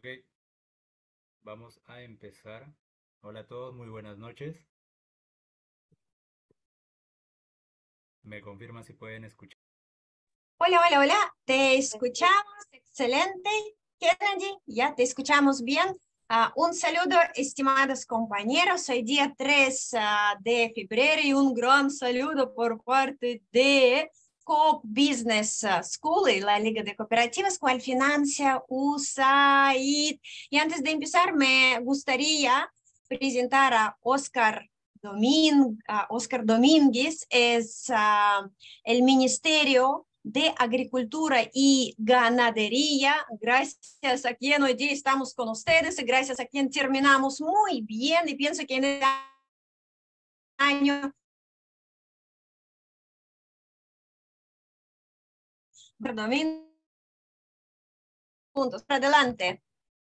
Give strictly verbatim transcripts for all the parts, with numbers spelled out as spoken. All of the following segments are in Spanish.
Ok, vamos a empezar. Hola a todos, muy buenas noches. ¿Me confirman si pueden escuchar? Hola, hola, hola, te escuchamos, excelente. Kennedy, ya te escuchamos bien. Uh, un saludo, estimados compañeros. Hoy día tres uh, de febrero y un gran saludo por parte de Coop Business School y la Liga de Cooperativas, cual financia U S A I D. Y antes de empezar, me gustaría presentar a Oscar Domín, uh, Oscar Domínguez, es uh, el Ministerio de Agricultura y Ganadería, gracias a quien hoy día estamos con ustedes y gracias a quien terminamos muy bien y pienso que en el año perdón, puntos para adelante.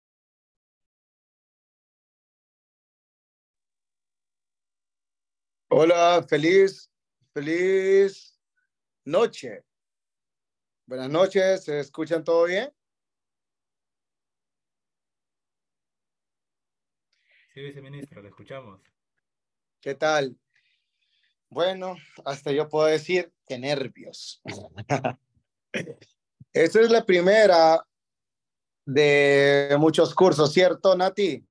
Hola, feliz, feliz noche. Buenas noches, ¿se escuchan todo bien? Sí, viceministro, le escuchamos. ¿Qué tal? Bueno, hasta yo puedo decir que nervios. Esta es la primera de muchos cursos, ¿cierto, Nati?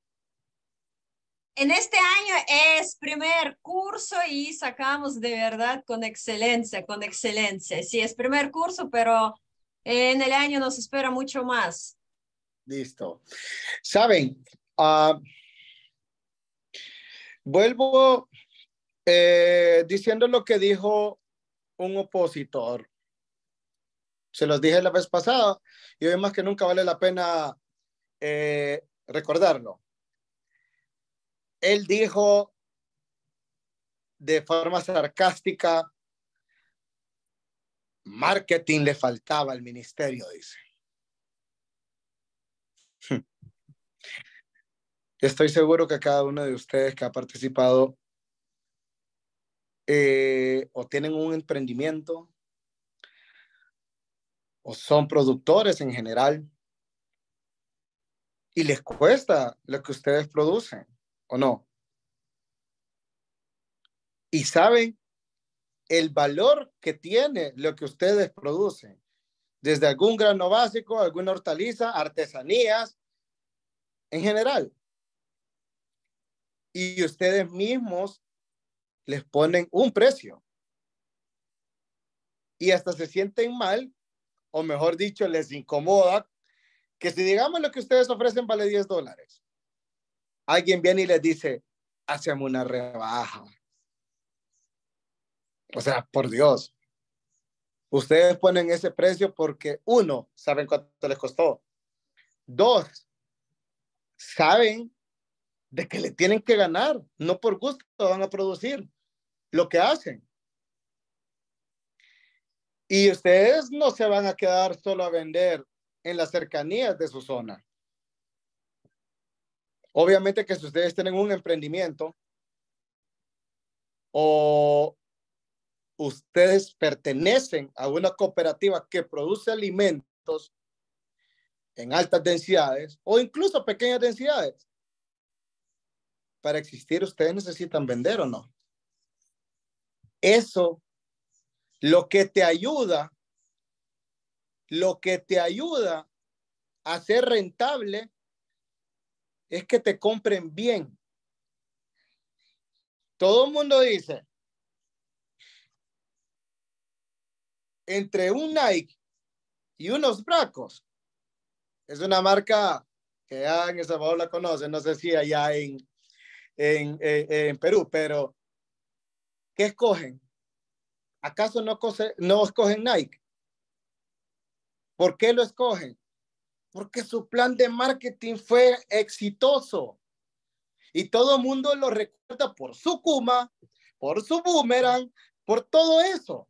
En este año es primer curso y sacamos de verdad con excelencia, con excelencia. Sí, es primer curso, pero en el año nos espera mucho más. Listo. Saben, uh, vuelvo eh, diciendo lo que dijo un opositor. Se los dije la vez pasada y hoy más que nunca vale la pena eh, recordarlo. Él dijo de forma sarcástica, marketing le faltaba al ministerio, dice. Estoy seguro que cada uno de ustedes que ha participado eh, o tienen un emprendimiento o son productores en general y les cuesta lo que ustedes producen, ¿o no? Y saben el valor que tiene lo que ustedes producen, desde algún grano básico, alguna hortaliza, artesanías, en general. Y ustedes mismos les ponen un precio. Y hasta se sienten mal, o mejor dicho, les incomoda, que si digamos lo que ustedes ofrecen vale diez dólares, alguien viene y les dice, hacemos una rebaja. O sea, por Dios. Ustedes ponen ese precio porque, uno, saben cuánto les costó. Dos, saben de que le tienen que ganar. No por gusto van a producir lo que hacen. Y ustedes no se van a quedar solo a vender en las cercanías de su zona. Obviamente que si ustedes tienen un emprendimiento o ustedes pertenecen a una cooperativa que produce alimentos en altas densidades o incluso pequeñas densidades, para existir ustedes necesitan vender o no. Eso, lo que te ayuda, lo que te ayuda a ser rentable es que te compren bien. Todo el mundo dice, entre un Nike y unos Bracos, es una marca que ya en El Salvador la conocen, no sé si allá en, en, en, en Perú, pero ¿qué escogen? ¿Acaso no, cose, no escogen Nike? ¿Por qué lo escogen? Porque su plan de marketing fue exitoso y todo el mundo lo recuerda por su Kuma, por su Boomerang, por todo eso.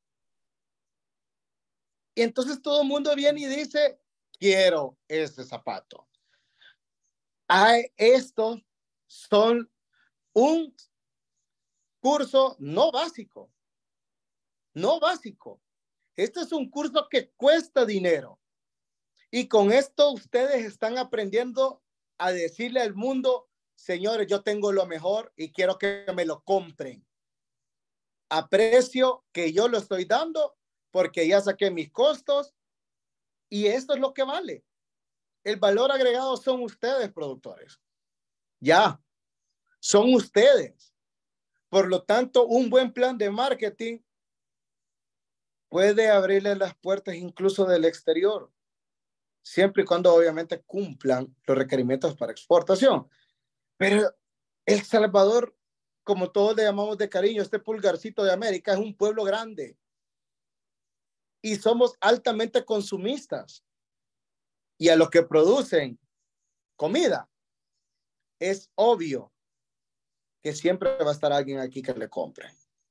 Y entonces todo el mundo viene y dice, quiero ese zapato. Ay, estos son un curso no básico, no básico. Este es un curso que cuesta dinero. Y con esto ustedes están aprendiendo a decirle al mundo, señores, yo tengo lo mejor y quiero que me lo compren a precio que yo lo estoy dando porque ya saqué mis costos y esto es lo que vale. El valor agregado son ustedes, productores. Ya, son ustedes. Por lo tanto, un buen plan de marketing puede abrirle las puertas incluso del exterior, siempre y cuando obviamente cumplan los requerimientos para exportación. Pero El Salvador, como todos le llamamos de cariño, este pulgarcito de América, es un pueblo grande y somos altamente consumistas. Y a los que producen comida, es obvio que siempre va a estar alguien aquí que le compre.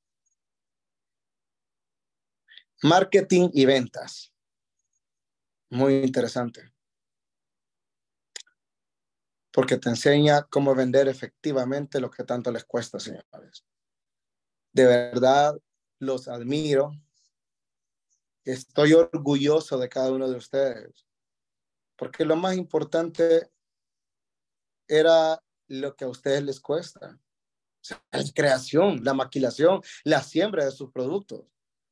Marketing y ventas. Muy interesante. Porque te enseña cómo vender efectivamente lo que tanto les cuesta, señores. De verdad, los admiro. Estoy orgulloso de cada uno de ustedes. Porque lo más importante era lo que a ustedes les cuesta. O sea, la creación, la maquilación, la siembra de sus productos.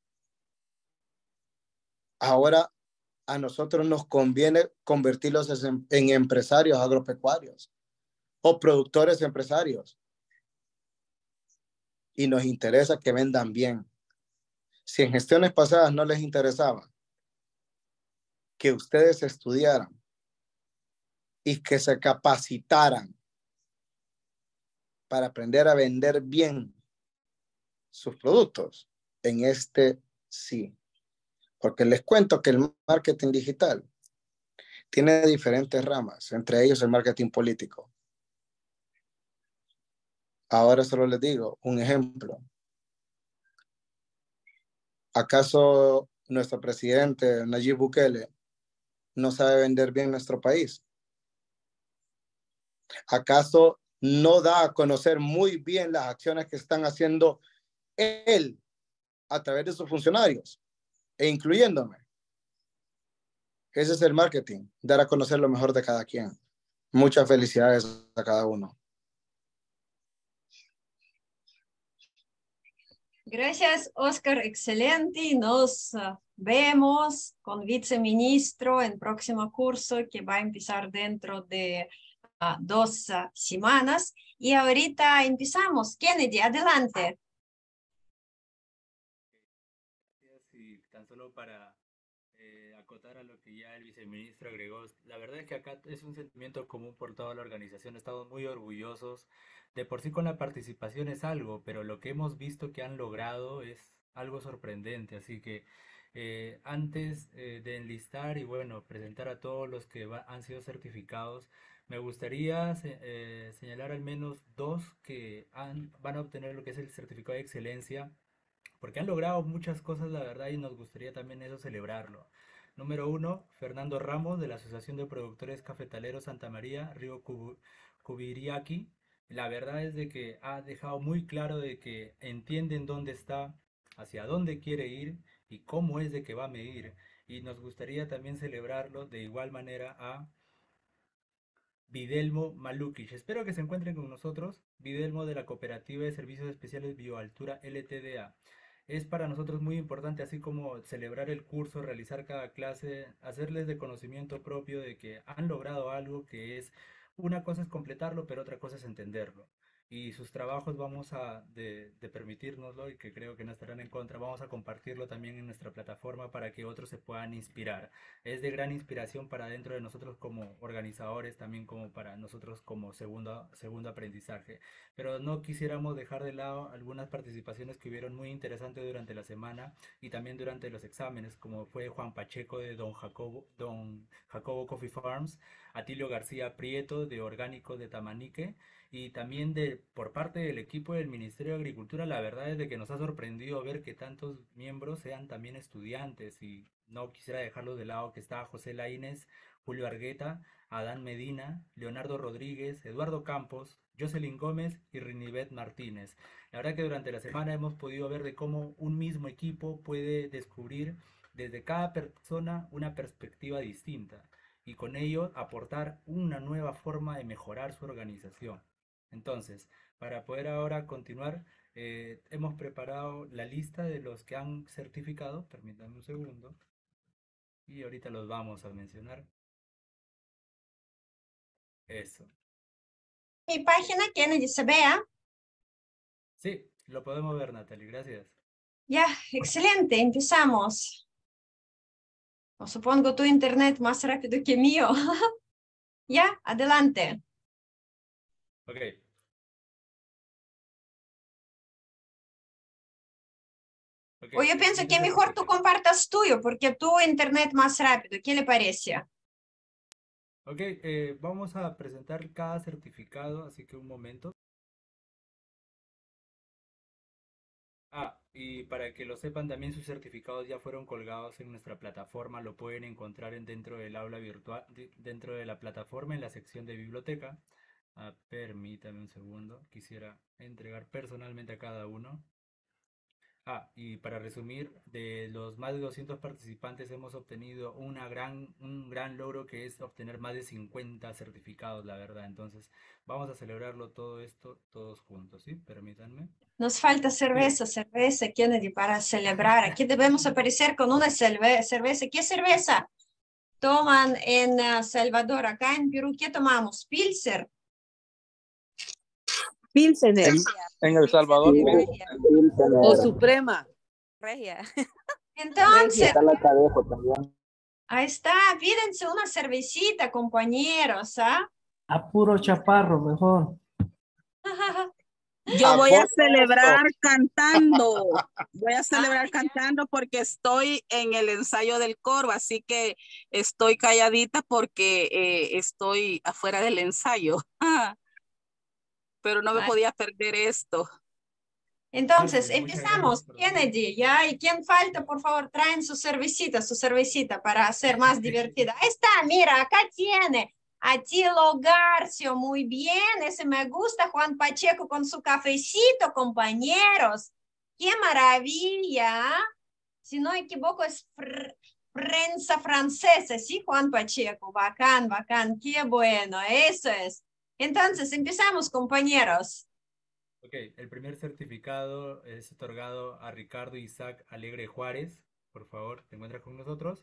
Ahora a nosotros nos conviene convertirlos en, en empresarios agropecuarios o productores empresarios. Y nos interesa que vendan bien. Si en gestiones pasadas no les interesaba que ustedes estudiaran y que se capacitaran para aprender a vender bien sus productos, en este sí. Porque les cuento que el marketing digital tiene diferentes ramas, entre ellos el marketing político. Ahora solo les digo un ejemplo. ¿Acaso nuestro presidente Nayib Bukele no sabe vender bien nuestro país? ¿Acaso no da a conocer muy bien las acciones que están haciendo él a través de sus funcionarios, e incluyéndome? Ese es el marketing, dar a conocer lo mejor de cada quien. Muchas felicidades a cada uno. Gracias, Oscar. Excelente. Nos uh, vemos con viceministro en próximo curso que va a empezar dentro de uh, dos uh, semanas. Y ahorita empezamos. Kennedy, adelante. Y tan solo para eh, acotar a lo que ya el viceministro agregó, la verdad es que acá es un sentimiento común por toda la organización, estamos muy orgullosos, de por sí con la participación es algo, pero lo que hemos visto que han logrado es algo sorprendente, así que eh, antes eh, de enlistar y bueno, presentar a todos los que va, han sido certificados, me gustaría se, eh, señalar al menos dos que han, van a obtener lo que es el certificado de excelencia porque han logrado muchas cosas, la verdad, y nos gustaría también eso celebrarlo. Número uno, Fernando Ramos, de la Asociación de Productores Cafetaleros Santa María, Río Cubiriaqui. La verdad es de que ha dejado muy claro de que entienden dónde está, hacia dónde quiere ir y cómo es de que va a medir. Y nos gustaría también celebrarlo de igual manera a Videlmo Malukic. Espero que se encuentren con nosotros. Videlmo de la Cooperativa de Servicios Especiales Bioaltura L T D A. Es para nosotros muy importante, así como celebrar el curso, realizar cada clase, hacerles de conocimiento propio de que han logrado algo que es, una cosa es completarlo, pero otra cosa es entenderlo. Y sus trabajos vamos a, de, de permitírnoslo y que creo que no estarán en contra, vamos a compartirlo también en nuestra plataforma para que otros se puedan inspirar. Es de gran inspiración para dentro de nosotros como organizadores, también como para nosotros como segundo, segundo aprendizaje. Pero no quisiéramos dejar de lado algunas participaciones que hubieron muy interesantes durante la semana y también durante los exámenes, como fue Juan Pacheco de Don Jacobo, Don Jacobo Coffee Farms, Atilio García Prieto de Orgánicos de Tamanique, y también de por parte del equipo del Ministerio de Agricultura. La verdad es de que nos ha sorprendido ver que tantos miembros sean también estudiantes, y no quisiera dejarlo de lado, que está José Laínez, Julio Argueta, Adán Medina, Leonardo Rodríguez, Eduardo Campos, Jocelyn Gómez y Rinibet Martínez. La verdad que durante la semana hemos podido ver de cómo un mismo equipo puede descubrir desde cada persona una perspectiva distinta. y con ello aportar una nueva forma de mejorar su organización. Entonces, para poder ahora continuar, eh, hemos preparado la lista de los que han certificado, permítanme un segundo, y ahorita los vamos a mencionar. Eso. Mi página, Kennedy, se vea. Sí, lo podemos ver, Natalie, gracias. Ya, excelente, empezamos. O supongo tu internet más rápido que mío. Ya, adelante. Ok. Ok, O yo el pienso siguiente que mejor tú certificado. compartas tuyo, porque tu internet más rápido. ¿Qué le parece? Ok, eh, vamos a presentar cada certificado, así que un momento. Ah, y para que lo sepan, también sus certificados ya fueron colgados en nuestra plataforma, lo pueden encontrar en dentro del aula virtual, de- dentro de la plataforma en la sección de biblioteca. Ah, permítame un segundo, quisiera entregar personalmente a cada uno. Ah, y para resumir, de los más de doscientos participantes hemos obtenido una gran, un gran logro que es obtener más de cincuenta certificados, la verdad. Entonces, vamos a celebrarlo todo esto todos juntos, ¿sí? Permítanme. Nos falta Bien. cerveza, cerveza, Kennedy, para celebrar. Aquí debemos aparecer con una cerve- cerveza. ¿Qué cerveza toman en uh, Salvador? Acá en Perú, ¿qué tomamos? Pilser. Pilsener. En, en El Salvador. Regia. O Suprema. Regia. Entonces, Regia. ahí está, pídense una cervecita, compañeros, ¿ah? A puro chaparro, mejor. Yo voy a Apoyo celebrar cantando. Voy a celebrar Ah, ya. cantando porque estoy en el ensayo del coro, así que estoy calladita porque eh, estoy afuera del ensayo. Pero no me Ah, podía perder esto. entonces, Márcelo, muchas gracias empezamos. por venir. Kennedy, ¿ya? ¿Y quién falta? Por favor, traen su cervecita, su cervecita para hacer más divertida. Ahí está, mira, acá tiene. Atilo Garcio, muy bien, ese me gusta. Juan Pacheco con su cafecito, compañeros. ¡Qué maravilla! Si no me equivoco, es fr- prensa francesa, ¿sí, Juan Pacheco? Bacán, bacán, qué bueno, eso es. Entonces, empezamos, compañeros. Ok, el primer certificado es otorgado a Ricardo Isaac Alegre Juárez. Por favor, ¿te encuentras con nosotros?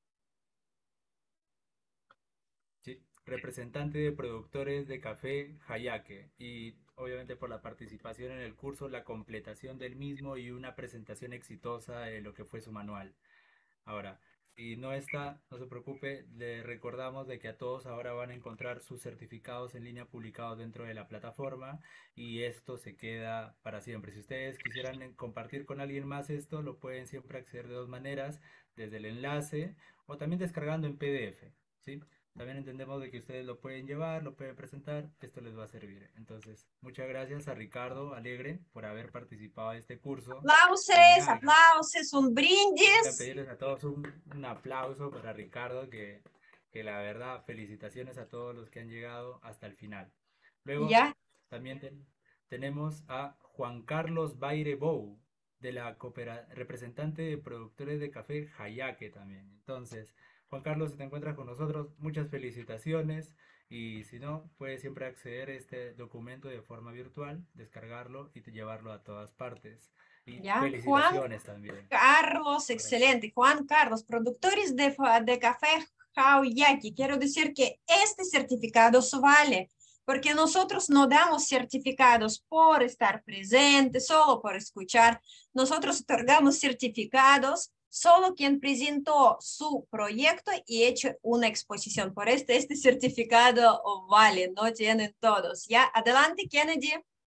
Sí, representante de productores de café Hayaque y obviamente por la participación en el curso, la completación del mismo y una presentación exitosa de lo que fue su manual. Ahora, si no está, no se preocupe, le recordamos de que a todos ahora van a encontrar sus certificados en línea publicados dentro de la plataforma y esto se queda para siempre. Si ustedes quisieran eh, compartir con alguien más esto, lo pueden siempre acceder de dos maneras, desde el enlace o también descargando en P D F, ¿sí? También entendemos de que ustedes lo pueden llevar, lo pueden presentar, esto les va a servir. Entonces, muchas gracias a Ricardo Alegre por haber participado de este curso. Y Aplausos, nada, aplausos, un quisiera brindis. pedirles a todos un, un aplauso para Ricardo, que, que la verdad, felicitaciones a todos los que han llegado hasta el final. Luego, Ya, también ten- tenemos a Juan Carlos Baire Bou, de la coopera- representante de productores de café Hayaque también. Entonces, Juan Carlos, si te encuentras con nosotros, muchas felicitaciones. Y si no, puedes siempre acceder a este documento de forma virtual, descargarlo y llevarlo a todas partes. Y ya. Juan felicitaciones también. Carlos, Ahora sí. excelente. Juan Carlos, productores de, fa- de café Hauyaki. Quiero decir que este certificado se vale, porque nosotros no damos certificados por estar presentes, solo por escuchar. Nosotros otorgamos certificados solo quien presentó su proyecto y hecho una exposición. Por este, este certificado vale, no tienen todos. Ya, adelante, Kennedy.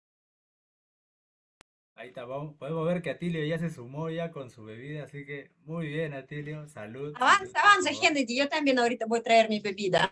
Ahí está, vamos- podemos ver que Atilio ya se sumó ya con su bebida, así que muy bien, Atilio. Salud, salud, Avanza, por avanza, favor. Kennedy. Yo también ahorita voy a traer mi bebida.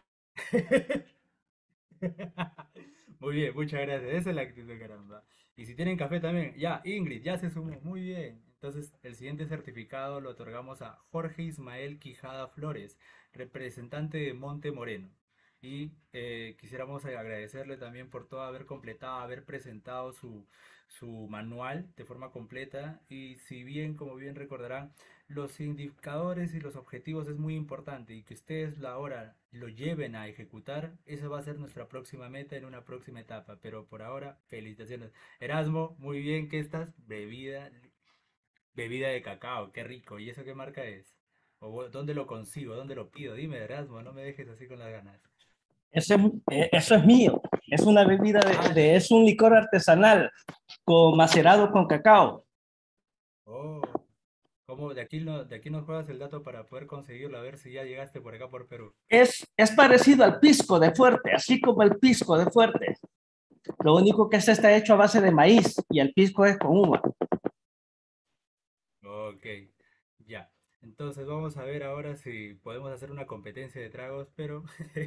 Muy bien, muchas gracias. Esa es la actitud, caramba. Y si tienen café también, ya, Ingrid, ya se sumó. Muy bien. Entonces, el siguiente certificado lo otorgamos a Jorge Ismael Quijada Flores, representante de Monte Moreno. Y eh, quisiéramos agradecerle también por todo haber completado, haber presentado su, su manual de forma completa. Y si bien, como bien recordarán, los indicadores y los objetivos es muy importante y que ustedes la ahora lo lleven a ejecutar, eso va a ser nuestra próxima meta en una próxima etapa, pero por ahora, felicitaciones. Erasmo, muy bien que estás, bebida, bebida de cacao, qué rico, ¿y eso qué marca es? ¿O vo- dónde lo consigo? ¿Dónde lo pido? Dime, Erasmo, no me dejes así con las ganas. Ese, eh, eso es mío. Es una bebida de, Ah, de- es un licor artesanal con macerado con cacao. oh, ¿cómo? De aquí no, de aquí nos juegas el dato para poder conseguirlo, a ver si ya llegaste por acá por Perú. Es, es parecido al pisco de Fuerte, así como el pisco de Fuerte. Lo único que este está hecho a base de maíz y el pisco es con uva. Ok, ya. Entonces vamos a ver ahora si podemos hacer una competencia de tragos, pero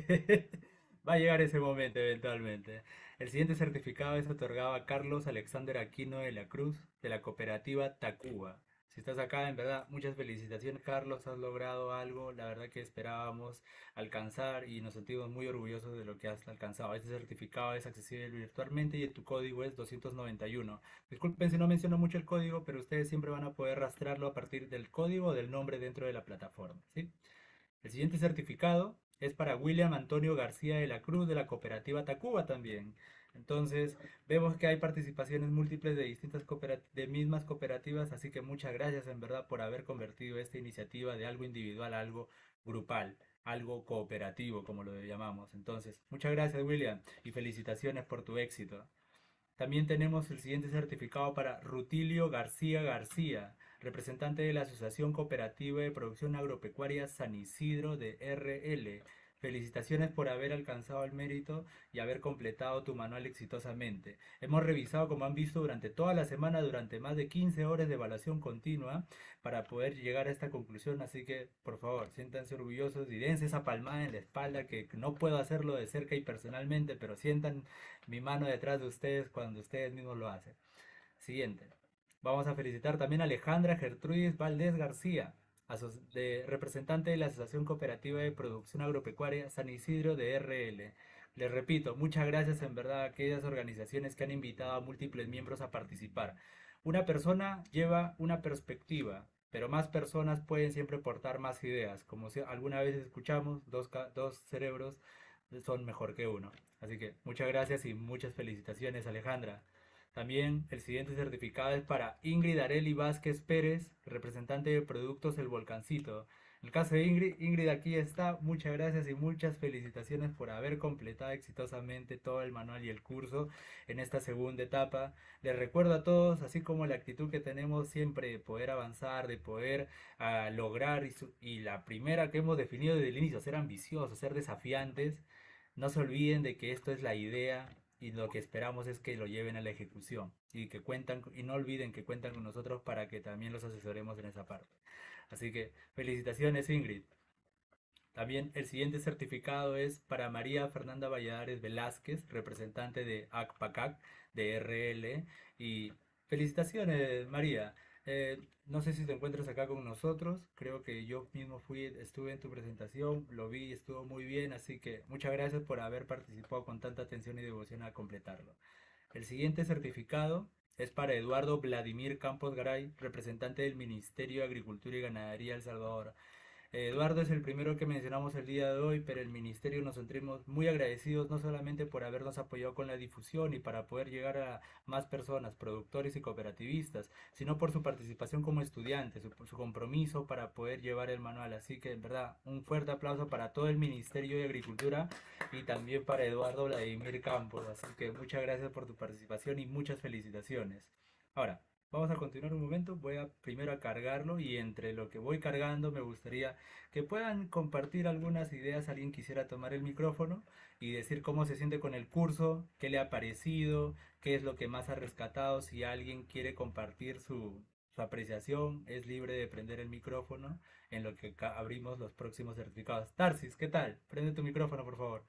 va a llegar ese momento eventualmente. El siguiente certificado es otorgado a Carlos Alexander Aquino de la Cruz de la cooperativa Tacuba. Si estás acá, en verdad, muchas felicitaciones, Carlos, has logrado algo, la verdad que esperábamos alcanzar y nos sentimos muy orgullosos de lo que has alcanzado. Este certificado es accesible virtualmente y tu código es doscientos noventa y uno. Disculpen si no menciono mucho el código, pero ustedes siempre van a poder rastrearlo a partir del código o del nombre dentro de la plataforma, ¿sí? El siguiente certificado es para William Antonio García de la Cruz de la cooperativa Tacuba también. Entonces, vemos que hay participaciones múltiples de distintas de mismas cooperativas, así que muchas gracias en verdad por haber convertido esta iniciativa de algo individual a algo grupal, algo cooperativo, como lo llamamos. Entonces, muchas gracias William y felicitaciones por tu éxito. También tenemos el siguiente certificado para Rutilio García García, representante de la Asociación Cooperativa de Producción Agropecuaria San Isidro de R L. Felicitaciones por haber alcanzado el mérito y haber completado tu manual exitosamente. Hemos revisado, como han visto, durante toda la semana, durante más de quince horas de evaluación continua, para poder llegar a esta conclusión. Así que, por favor, siéntanse orgullosos y dense esa palmada en la espalda, que no puedo hacerlo de cerca y personalmente, pero sientan mi mano detrás de ustedes cuando ustedes mismos lo hacen. Siguiente. Vamos a felicitar también a Alejandra Gertrudis Valdés García, de, representante de la Asociación Cooperativa de Producción Agropecuaria San Isidro de R L. Les repito, muchas gracias en verdad a aquellas organizaciones que han invitado a múltiples miembros a participar. Una persona lleva una perspectiva, pero más personas pueden siempre portar más ideas. Como si alguna vez escuchamos, dos, dos cerebros son mejor que uno. Así que muchas gracias y muchas felicitaciones, Alejandra. También el siguiente certificado es para Ingrid Areli Vázquez Pérez, representante de Productos El Volcancito. En el caso de Ingrid, Ingrid aquí está. Muchas gracias y muchas felicitaciones por haber completado exitosamente todo el manual y el curso en esta segunda etapa. Les recuerdo a todos, así como la actitud que tenemos siempre de poder avanzar, de poder uh, lograr, y, su, y la primera que hemos definido desde el inicio, ser ambiciosos, ser desafiantes. No se olviden de que esto es la idea y lo que esperamos es que lo lleven a la ejecución y que cuentan y no olviden que cuentan con nosotros para que también los asesoremos en esa parte. Así que felicitaciones, Ingrid. También el siguiente certificado es para María Fernanda Valladares Velázquez, representante de ACPACAC de R L. Y felicitaciones, María. Eh, no sé si te encuentras acá con nosotros. Creo que yo mismo fui, estuve en tu presentación, lo vi y estuvo muy bien. Así que muchas gracias por haber participado con tanta atención y devoción a completarlo. El siguiente certificado es para Eduardo Vladimir Campos Garay, representante del Ministerio de Agricultura y Ganadería El Salvador. Eduardo es el primero que mencionamos el día de hoy, pero el ministerio nos sentimos muy agradecidos no solamente por habernos apoyado con la difusión y para poder llegar a más personas, productores y cooperativistas, sino por su participación como estudiante, su, su compromiso para poder llevar el manual. Así que en verdad, un fuerte aplauso para todo el Ministerio de Agricultura y también para Eduardo Vladimir Campos. Así que muchas gracias por tu participación y muchas felicitaciones. Ahora, vamos a continuar un momento, voy a primero a cargarlo y entre lo que voy cargando me gustaría que puedan compartir algunas ideas. Alguien quisiera tomar el micrófono y decir cómo se siente con el curso, qué le ha parecido, qué es lo que más ha rescatado. Si alguien quiere compartir su, su apreciación, es libre de prender el micrófono en lo que abrimos los próximos certificados. Tarsis, ¿qué tal? Prende tu micrófono, por favor.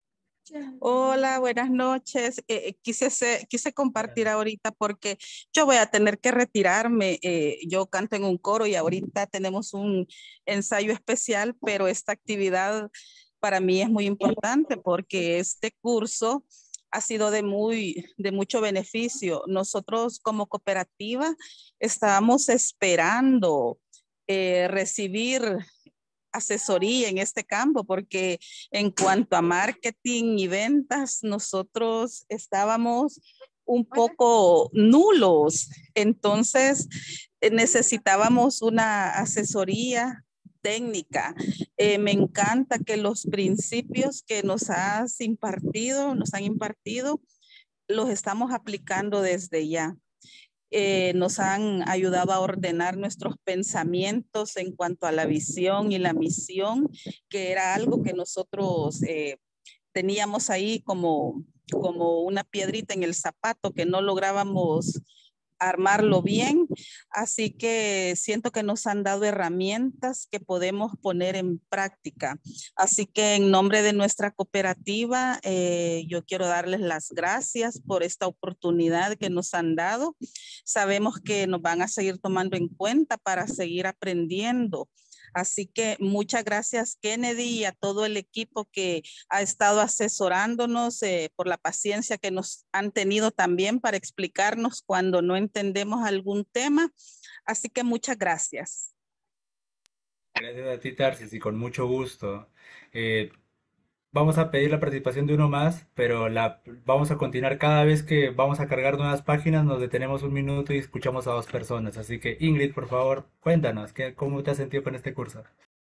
Hola, buenas noches. Eh, quise, ser, quise compartir ahorita porque yo voy a tener que retirarme. Eh, yo canto en un coro y ahorita tenemos un ensayo especial, pero esta actividad para mí es muy importante porque este curso ha sido de, muy, de mucho beneficio. Nosotros como cooperativa estábamos esperando eh, recibir asesoría en este campo, porque en cuanto a marketing y ventas, nosotros estábamos un poco nulos. Entonces, eh, necesitábamos una asesoría técnica. Eh, me encanta que los principios que nos has impartido, nos han impartido, los estamos aplicando desde ya. Eh, nos han ayudado a ordenar nuestros pensamientos en cuanto a la visión y la misión, que era algo que nosotros eh, teníamos ahí como, como una piedrita en el zapato que no lográbamos armarlo bien. Así que siento que nos han dado herramientas que podemos poner en práctica. Así que en nombre de nuestra cooperativa, eh, yo quiero darles las gracias por esta oportunidad que nos han dado. Sabemos que nos van a seguir tomando en cuenta para seguir aprendiendo. Así que muchas gracias, Kennedy, y a todo el equipo que ha estado asesorándonos, eh, por la paciencia que nos han tenido también para explicarnos cuando no entendemos algún tema. Así que muchas gracias. Gracias a ti, Tarsis, y con mucho gusto. Eh, Vamos a pedir la participación de uno más, pero la, vamos a continuar cada vez que vamos a cargar nuevas páginas, nos detenemos un minuto y escuchamos a dos personas. Así que, Ingrid, por favor, cuéntanos, ¿qué, ¿cómo te has sentido con este curso?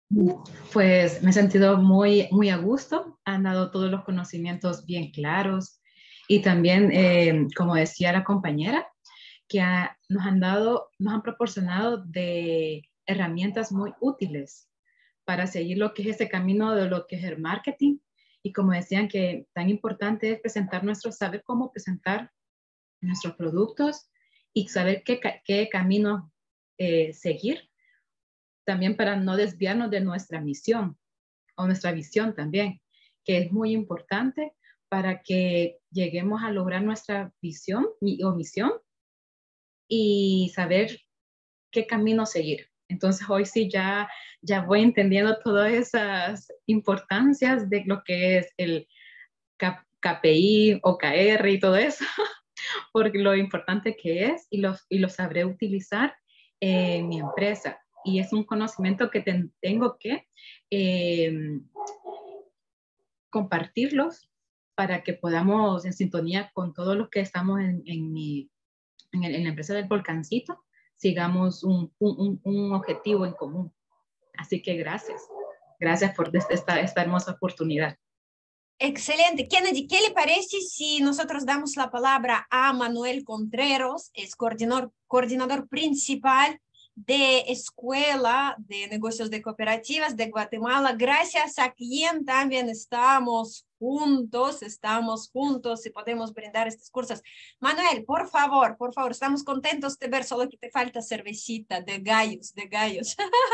Pues me he sentido muy, muy a gusto, han dado todos los conocimientos bien claros y también, eh, como decía la compañera, que ha, nos han dado, nos han proporcionado de herramientas muy útiles para seguir lo que es ese camino de lo que es el marketing. Y como decían, que tan importante es presentar nuestro, saber cómo presentar nuestros productos y saber qué, qué camino eh, seguir, también para no desviarnos de nuestra misión o nuestra visión también, que es muy importante para que lleguemos a lograr nuestra visión o misión y saber qué camino seguir. Entonces hoy sí ya, ya voy entendiendo todas esas importancias de lo que es el K P I, O K R y todo eso, porque lo importante que es y lo, y lo sabré utilizar en mi empresa. Y es un conocimiento que ten, tengo que eh, compartirlos para que podamos en sintonía con todos los que estamos en, en, mi, en, el, en la empresa del Volcancito, sigamos un, un, un objetivo en común. Así que gracias. Gracias por esta, esta hermosa oportunidad. Excelente. Kennedy, ¿qué le parece si nosotros damos la palabra a Manuel Contreras, es coordinador, coordinador principal de Escuela de Negocios de Cooperativas de Guatemala, gracias a quien también estamos juntos, estamos juntos y podemos brindar estos cursos. Manuel, por favor, por favor, estamos contentos de ver, solo que te falta cervecita de gallos, de gallos.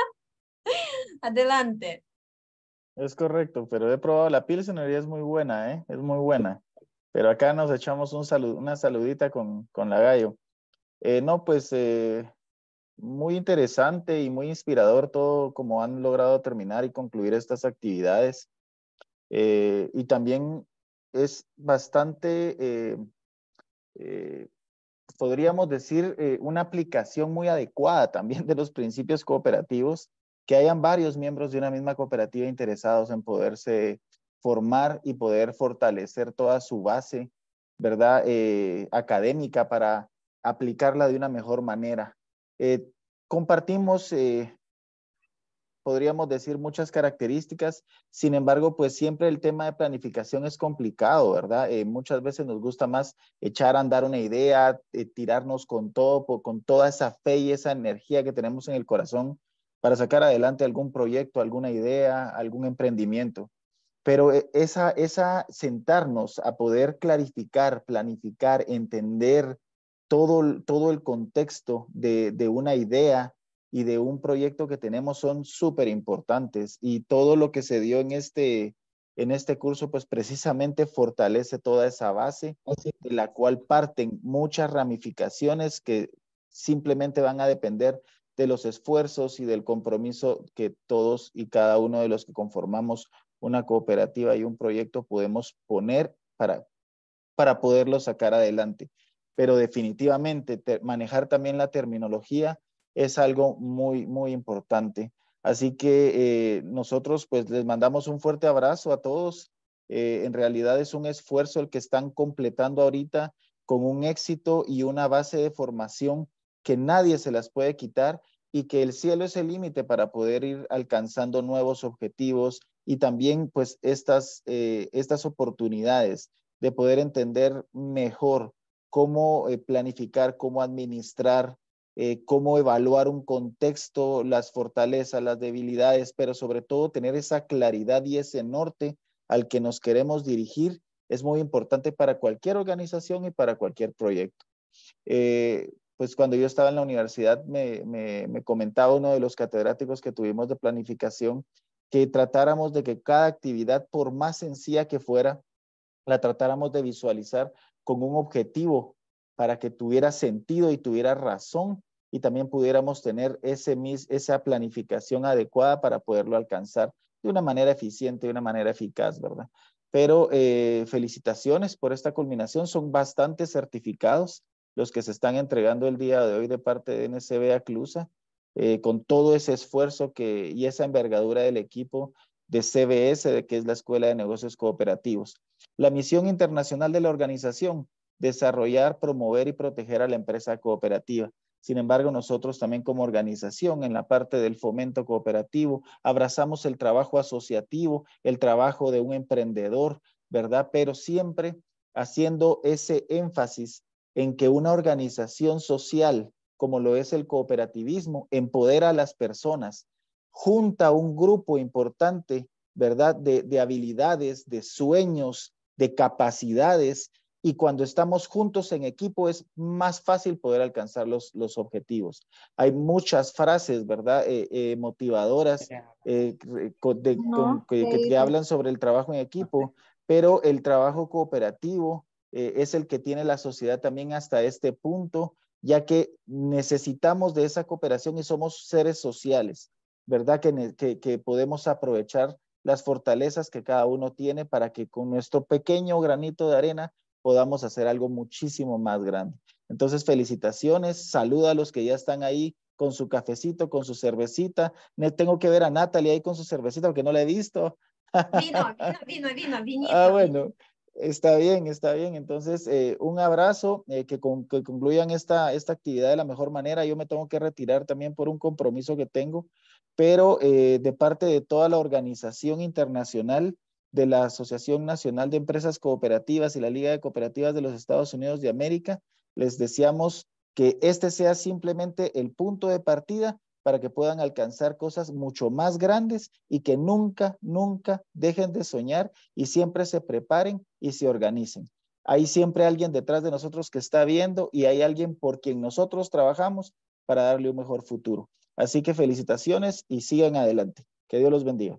Adelante. Es correcto, pero he probado la Pilsener y es muy buena, ¿eh? Es muy buena. Pero acá nos echamos un salud, una saludita con, con la gallo. Eh, no, pues eh, muy interesante y muy inspirador todo como han logrado terminar y concluir estas actividades. Eh, y también es bastante, eh, eh, podríamos decir, eh, una aplicación muy adecuada también de los principios cooperativos, que hayan varios miembros de una misma cooperativa interesados en poderse formar y poder fortalecer toda su base, ¿verdad? Eh, académica para aplicarla de una mejor manera. Eh, compartimos, eh, podríamos decir, muchas características, sin embargo, pues siempre el tema de planificación es complicado, ¿verdad? Eh, muchas veces nos gusta más echar a andar una idea, eh, tirarnos con todo, con toda esa fe y esa energía que tenemos en el corazón, para sacar adelante algún proyecto, alguna idea, algún emprendimiento. Pero esa, esa sentarnos a poder clarificar, planificar, entender todo, todo el contexto de, de una idea y de un proyecto que tenemos son súper importantes. Y todo lo que se dio en este, en este curso, pues precisamente fortalece toda esa base de la cual parten muchas ramificaciones que simplemente van a depender de los esfuerzos y del compromiso que todos y cada uno de los que conformamos una cooperativa y un proyecto podemos poner para, para poderlo sacar adelante. Pero definitivamente te, manejar también la terminología es algo muy, muy importante. Así que eh, nosotros pues les mandamos un fuerte abrazo a todos. Eh, en realidad es un esfuerzo el que están completando ahorita con un éxito y una base de formación que nadie se las puede quitar y que el cielo es el límite para poder ir alcanzando nuevos objetivos y también pues estas, eh, estas oportunidades de poder entender mejor cómo eh, planificar, cómo administrar, eh, cómo evaluar un contexto, las fortalezas, las debilidades, pero sobre todo tener esa claridad y ese norte al que nos queremos dirigir es muy importante para cualquier organización y para cualquier proyecto. Eh, pues cuando yo estaba en la universidad me, me, me comentaba uno de los catedráticos que tuvimos de planificación que tratáramos de que cada actividad, por más sencilla que fuera, la tratáramos de visualizar con un objetivo para que tuviera sentido y tuviera razón y también pudiéramos tener ese, esa planificación adecuada para poderlo alcanzar de una manera eficiente, de una manera eficaz, ¿verdad? Pero eh, felicitaciones por esta culminación, son bastantes certificados los que se están entregando el día de hoy de parte de N S B a CLUSA, eh, con todo ese esfuerzo que, y esa envergadura del equipo de C B S, de que es la Escuela de Negocios Cooperativos. La misión internacional de la organización, desarrollar, promover y proteger a la empresa cooperativa. Sin embargo, nosotros también como organización, en la parte del fomento cooperativo, abrazamos el trabajo asociativo, el trabajo de un emprendedor, ¿verdad? Pero siempre haciendo ese énfasis en que una organización social, como lo es el cooperativismo, empodera a las personas, junta un grupo importante, ¿verdad? De, de habilidades, de sueños, de capacidades, y cuando estamos juntos en equipo es más fácil poder alcanzar los, los objetivos. Hay muchas frases, ¿verdad? Eh, eh, motivadoras eh, de, con, que, que, que hablan sobre el trabajo en equipo, pero el trabajo cooperativo eh, es el que tiene la sociedad también hasta este punto, ya que necesitamos de esa cooperación y somos seres sociales, ¿verdad? Que, que, que podemos aprovechar las fortalezas que cada uno tiene para que con nuestro pequeño granito de arena podamos hacer algo muchísimo más grande. Entonces, felicitaciones, saluda a los que ya están ahí con su cafecito, con su cervecita. Tengo que ver a Natalie ahí con su cervecita porque no la he visto. Vino, vino, vino, vino, vinito. Ah, bueno, está bien, está bien. Entonces, eh, un abrazo, eh, que, con, que concluyan esta, esta actividad de la mejor manera. Yo me tengo que retirar también por un compromiso que tengo, pero eh, de parte de toda la organización internacional de la Asociación Nacional de Empresas Cooperativas y la Liga de Cooperativas de los Estados Unidos de América, les deseamos que este sea simplemente el punto de partida para que puedan alcanzar cosas mucho más grandes y que nunca, nunca dejen de soñar y siempre se preparen y se organicen. Hay siempre alguien detrás de nosotros que está viendo y hay alguien por quien nosotros trabajamos para darle un mejor futuro. Así que felicitaciones y sigan adelante. Que Dios los bendiga.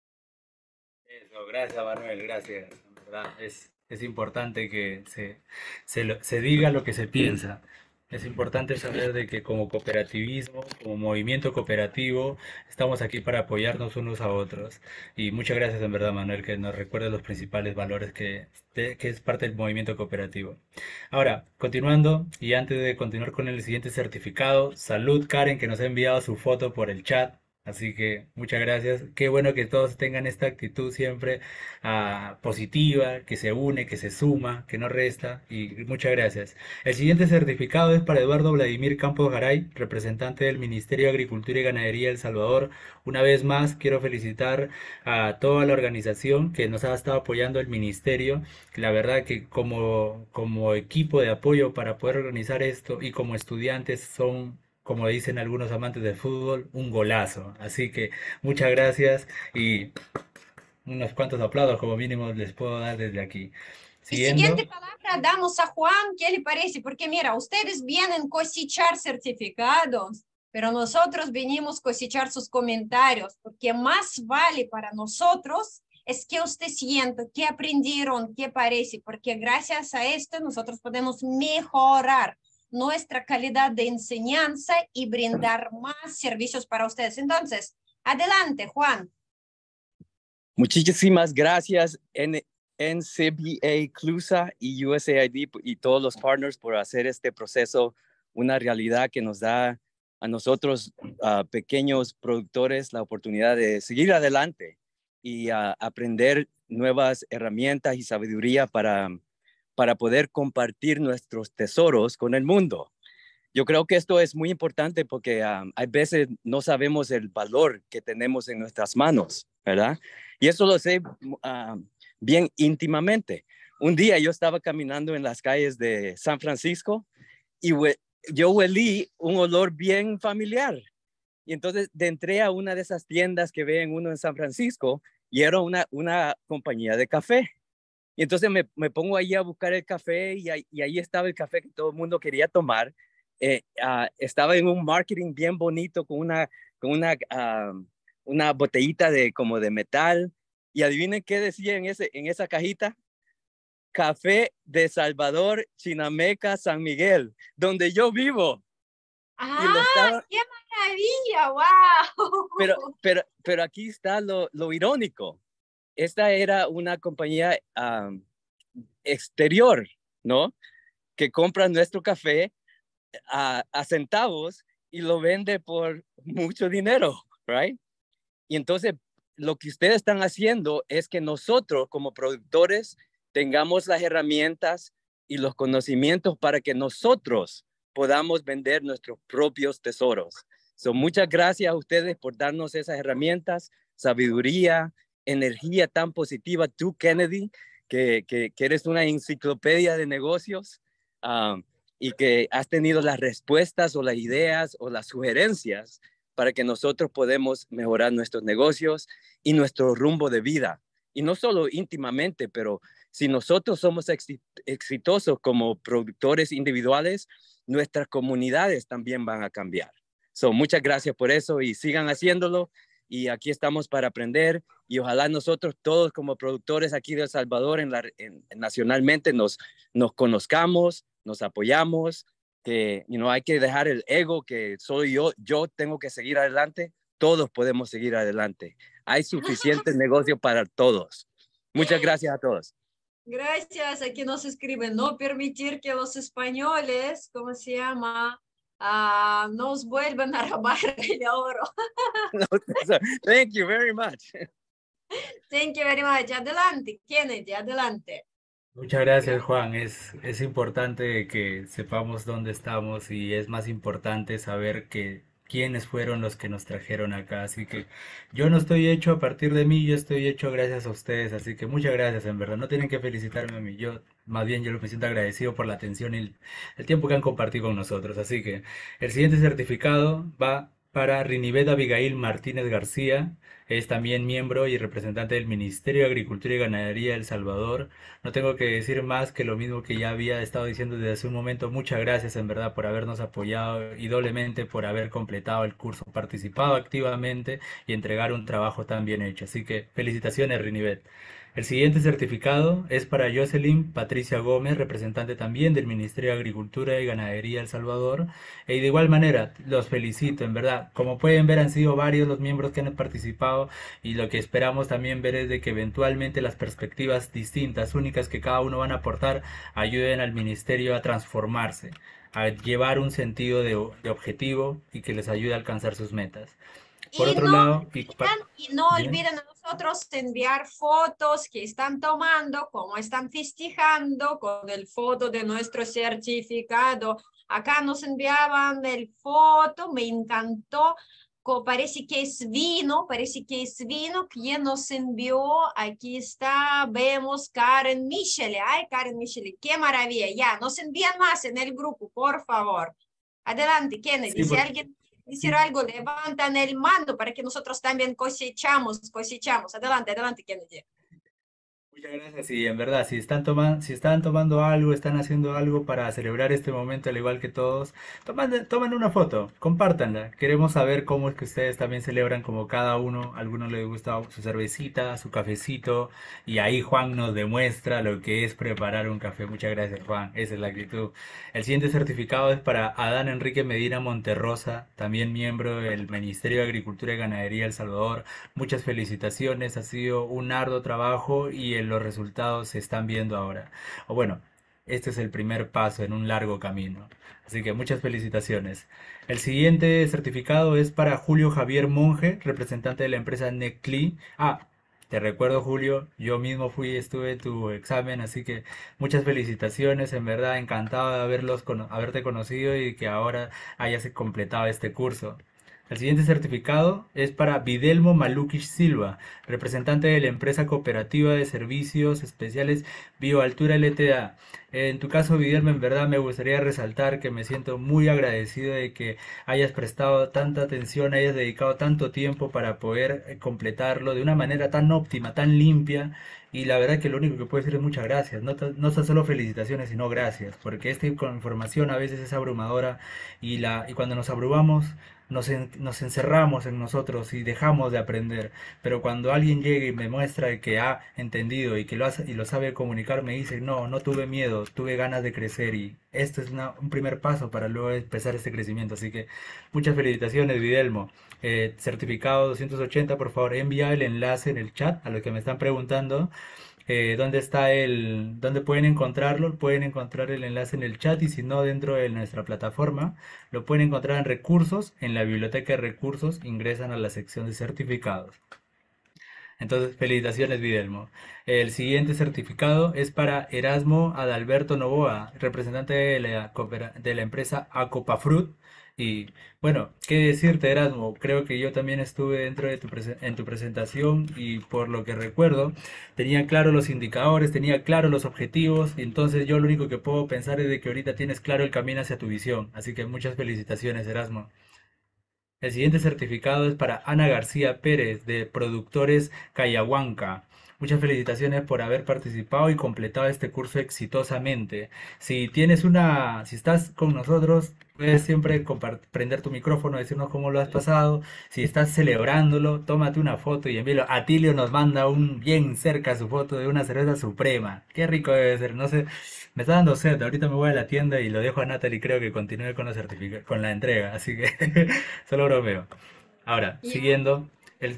Eso, gracias Manuel, gracias. En verdad, es, es importante que se, se, lo, se diga lo que se piensa. Es importante saber de que como cooperativismo, como movimiento cooperativo, estamos aquí para apoyarnos unos a otros. Y muchas gracias en verdad Manuel, que nos recuerda los principales valores que, de, que es parte del movimiento cooperativo. Ahora, continuando, y antes de continuar con el siguiente certificado, salud Karen, que nos ha enviado su foto por el chat. Así que muchas gracias. Qué bueno que todos tengan esta actitud siempre uh, positiva, que se une, que se suma, que no resta. Y muchas gracias. El siguiente certificado es para Eduardo Vladimir Campos Garay, representante del Ministerio de Agricultura y Ganadería de El Salvador. Una vez más quiero felicitar a toda la organización que nos ha estado apoyando el ministerio. La verdad que como, como equipo de apoyo para poder organizar esto y como estudiantes son, como dicen algunos amantes del fútbol, un golazo. Así que muchas gracias y unos cuantos aplausos como mínimo les puedo dar desde aquí. Siguiendo. Y siguiente palabra damos a Juan, ¿qué le parece? Porque mira, ustedes vienen cosechar certificados, pero nosotros venimos cosechar sus comentarios, porque más vale para nosotros es que usted sienta qué aprendieron, qué parece, porque gracias a esto nosotros podemos mejorar nuestra calidad de enseñanza y brindar más servicios para ustedes. Entonces, adelante, Juan. Muchísimas gracias, N C B A, CLUSA y U S A I D y todos los partners por hacer este proceso una realidad que nos da a nosotros, uh, pequeños productores, la oportunidad de seguir adelante y uh, aprender nuevas herramientas y sabiduría para, para poder compartir nuestros tesoros con el mundo. Yo creo que esto es muy importante porque um, hay veces no sabemos el valor que tenemos en nuestras manos, ¿verdad? Y eso lo sé uh, bien íntimamente. Un día yo estaba caminando en las calles de San Francisco y yo huelí un olor bien familiar. Y entonces entré a una de esas tiendas que ven uno en San Francisco y era una, una compañía de café. Y entonces me, me pongo ahí a buscar el café y ahí, y ahí estaba el café que todo el mundo quería tomar. Eh, uh, estaba en un marketing bien bonito con una, con una, uh, una botellita de, como de metal. Y adivinen qué decía en, ese, en esa cajita. Café de Salvador, Chinameca, San Miguel, donde yo vivo. ¡Ah, y lo estaba... qué maravilla! ¡Wow! Pero, pero, pero aquí está lo, lo irónico. Esta era una compañía um, exterior, ¿no? Que compra nuestro café a, a centavos y lo vende por mucho dinero, ¿right? Y entonces lo que ustedes están haciendo es que nosotros como productores tengamos las herramientas y los conocimientos para que nosotros podamos vender nuestros propios tesoros. So, muchas gracias a ustedes por darnos esas herramientas, sabiduría, energía tan positiva. Tú, Kennedy, que, que, que eres una enciclopedia de negocios um, y que has tenido las respuestas o las ideas o las sugerencias para que nosotros podamos mejorar nuestros negocios y nuestro rumbo de vida. Y no solo íntimamente, pero si nosotros somos exitosos como productores individuales, nuestras comunidades también van a cambiar. So, muchas gracias por eso y sigan haciéndolo. Y aquí estamos para aprender y ojalá nosotros todos como productores aquí de El Salvador en la, en, nacionalmente nos, nos conozcamos, nos apoyamos, que you know, hay que dejar el ego que soy yo, yo tengo que seguir adelante. Todos podemos seguir adelante. Hay suficiente negocio para todos. Muchas gracias a todos. Gracias. Aquí nos escriben, no permitir que los españoles, ¿cómo se llama? Uh, nos vuelvan a robar el oro. No, thank you very much. Thank you very much. Adelante, Kennedy, adelante. Muchas gracias, Juan. Es, es importante que sepamos dónde estamos y es más importante saber que quiénes fueron los que nos trajeron acá. Así que yo no estoy hecho a partir de mí, yo estoy hecho gracias a ustedes. Así que muchas gracias, en verdad. No tienen que felicitarme a mí. Yo, más bien, yo me siento agradecido por la atención y el, el tiempo que han compartido con nosotros. Así que el siguiente certificado va para Rinibet Abigail Martínez García. Es también miembro y representante del Ministerio de Agricultura y Ganadería de El Salvador. No tengo que decir más que lo mismo que ya había estado diciendo desde hace un momento. Muchas gracias en verdad por habernos apoyado y doblemente por haber completado el curso, participado activamente y entregar un trabajo tan bien hecho. Así que felicitaciones, Rinibet. El siguiente certificado es para Jocelyn Patricia Gómez, representante también del Ministerio de Agricultura y Ganadería de El Salvador. Y de igual manera, los felicito, en verdad. Como pueden ver, han sido varios los miembros que han participado y lo que esperamos también ver es de que eventualmente las perspectivas distintas, únicas que cada uno van a aportar, ayuden al Ministerio a transformarse, a llevar un sentido de, de objetivo y que les ayude a alcanzar sus metas. Por y otro no lado, olviden, y, y no olviden a nosotros enviar fotos que están tomando, cómo están festejando con el foto de nuestro certificado. Acá nos enviaban el foto, me encantó, parece que es vino, parece que es vino, quien nos envió, aquí está, vemos Karen Michele, ay Karen Michele, qué maravilla, ya, nos envían más en el grupo, por favor. Adelante, Kennedy, sí, si por... alguien decir algo, levantan el mando para que nosotros también cosechamos, cosechamos. Adelante, adelante, Kennedy. Muchas gracias. Sí, en verdad, si están tomando, si están tomando algo, están haciendo algo para celebrar este momento, al igual que todos, toman, toman una foto, compártanla. Queremos saber cómo es que ustedes también celebran como cada uno. A algunos les gusta su cervecita, su cafecito, y ahí Juan nos demuestra lo que es preparar un café. Muchas gracias, Juan. Esa es la actitud. El siguiente certificado es para Adán Enrique Medina Monterrosa, también miembro del Ministerio de Agricultura y Ganadería de El Salvador. Muchas felicitaciones. Ha sido un arduo trabajo y el los resultados se están viendo ahora. O bueno, este es el primer paso en un largo camino. Así que muchas felicitaciones. El siguiente certificado es para Julio Javier Monge, representante de la empresa Necli. Ah, te recuerdo, Julio, yo mismo fui, estuve en tu examen, así que muchas felicitaciones, en verdad encantado de haberlos, cono- haberte conocido y que ahora hayas completado este curso. El siguiente certificado es para Videlmo Malukic Silva, representante de la empresa cooperativa de servicios especiales BioAltura L T A. En tu caso, Videlmo, en verdad me gustaría resaltar que me siento muy agradecido de que hayas prestado tanta atención, hayas dedicado tanto tiempo para poder eh, completarlo de una manera tan óptima, tan limpia. Y la verdad que lo único que puedo decir es muchas gracias. No, ta- no son solo felicitaciones, sino gracias, porque esta información a veces es abrumadora y, la, y cuando nos abrumamos nos, en- nos encerramos en nosotros y dejamos de aprender. Pero cuando alguien llega y me muestra que ha entendido y que lo hace y lo sabe comunicar, me dice, no, no tuve miedo, tuve ganas de crecer y esto es una- un primer paso para luego empezar este crecimiento. Así que muchas felicitaciones, Videlmo. Eh, certificado doscientos ochenta, por favor, envía el enlace en el chat a los que me están preguntando eh, dónde está el, dónde pueden encontrarlo. Pueden encontrar el enlace en el chat y si no dentro de nuestra plataforma, lo pueden encontrar en recursos, en la biblioteca de recursos, ingresan a la sección de certificados. Entonces, felicitaciones, Videlmo. El siguiente certificado es para Erasmo Adalberto Novoa, representante de la, coopera- de la empresa Acopafrut. Y bueno, qué decirte, Erasmo, creo que yo también estuve dentro de tu prese- en tu presentación y por lo que recuerdo, tenía claro los indicadores, tenía claro los objetivos, y entonces yo lo único que puedo pensar es de que ahorita tienes claro el camino hacia tu visión. Así que muchas felicitaciones, Erasmo. El siguiente certificado es para Ana García Pérez de Productores Cayahuanca. Muchas felicitaciones por haber participado y completado este curso exitosamente. Si tienes una, si estás con nosotros, puedes siempre compar- prender tu micrófono, decirnos cómo lo has pasado. Si estás celebrándolo, tómate una foto y envíalo. Atilio nos manda un bien cerca su foto de una cerveza suprema. Qué rico debe ser. No sé, me está dando sed. Ahorita me voy a la tienda y lo dejo a Natalie. Creo que continúe con, los certifica- con la entrega. Así que solo bromeo. Ahora, Ya. siguiendo, el...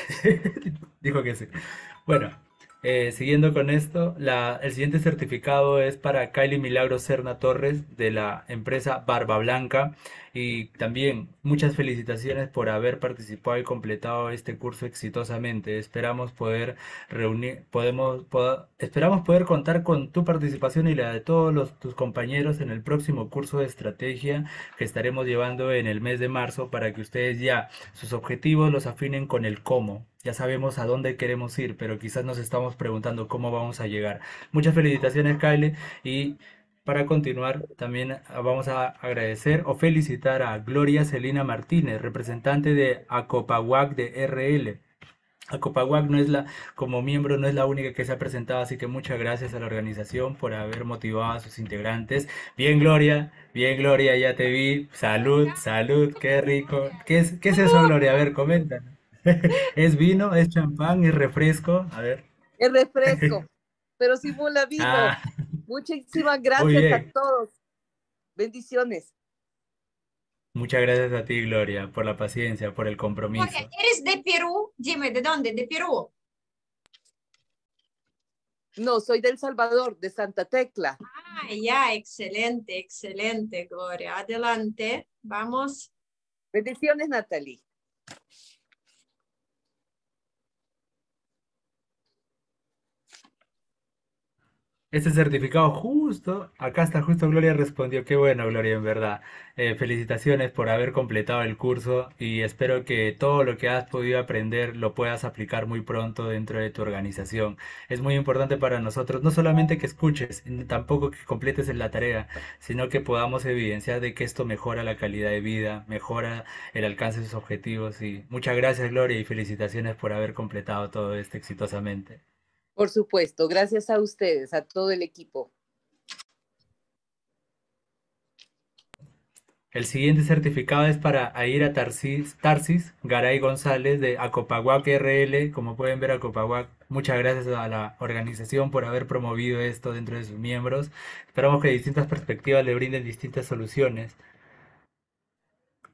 dijo que sí. Bueno, eh, siguiendo con esto, la, el siguiente certificado es para Kylie Milagro Serna Torres de la empresa Barba Blanca. Y también muchas felicitaciones por haber participado y completado este curso exitosamente. Esperamos poder reunir, podemos, poda- esperamos poder contar con tu participación y la de todos los, tus compañeros en el próximo curso de estrategia que estaremos llevando en el mes de marzo para que ustedes ya sus objetivos los afinen con el cómo. Ya sabemos a dónde queremos ir, pero quizás nos estamos preguntando cómo vamos a llegar. Muchas felicitaciones, Kyle. Y para continuar, también ah, vamos a agradecer o felicitar a Gloria Celina Martínez, representante de Acopahuac de R L. Acopahuac no es la, como miembro no es la única que se ha presentado, así que muchas gracias a la organización por haber motivado a sus integrantes. Bien, Gloria, bien, Gloria, ya te vi. Salud, salud, qué rico. ¿Qué es, qué es eso, Gloria? A ver, coméntanos. ¿Es vino? ¿Es champán? ¿Es refresco? A ver. Es refresco, pero simula vino. Ah, Muchísimas muy gracias a bien. todos. Bendiciones. Muchas gracias a ti, Gloria, por la paciencia, por el Gloria, compromiso. ¿eres de Perú? Dime, ¿de dónde? ¿De Perú? No, soy del Salvador, de Santa Tecla. Ah, ya, excelente, excelente, Gloria. Adelante, vamos. Bendiciones, Natalie. Este certificado justo, acá está justo Gloria respondió, qué bueno Gloria, en verdad. Eh, felicitaciones por haber completado el curso y espero que todo lo que has podido aprender lo puedas aplicar muy pronto dentro de tu organización. Es muy importante para nosotros, no solamente que escuches, ni tampoco que completes en la tarea, sino que podamos evidenciar de que esto mejora la calidad de vida, mejora el alcance de sus objetivos y muchas gracias Gloria y felicitaciones por haber completado todo esto exitosamente. Por supuesto, gracias a ustedes, a todo el equipo. El siguiente certificado es para Aira Tarsis, Tarsis Garay González de Acopahuac R L. Como pueden ver, Acopahuac, muchas gracias a la organización por haber promovido esto dentro de sus miembros. Esperamos que distintas perspectivas le brinden distintas soluciones.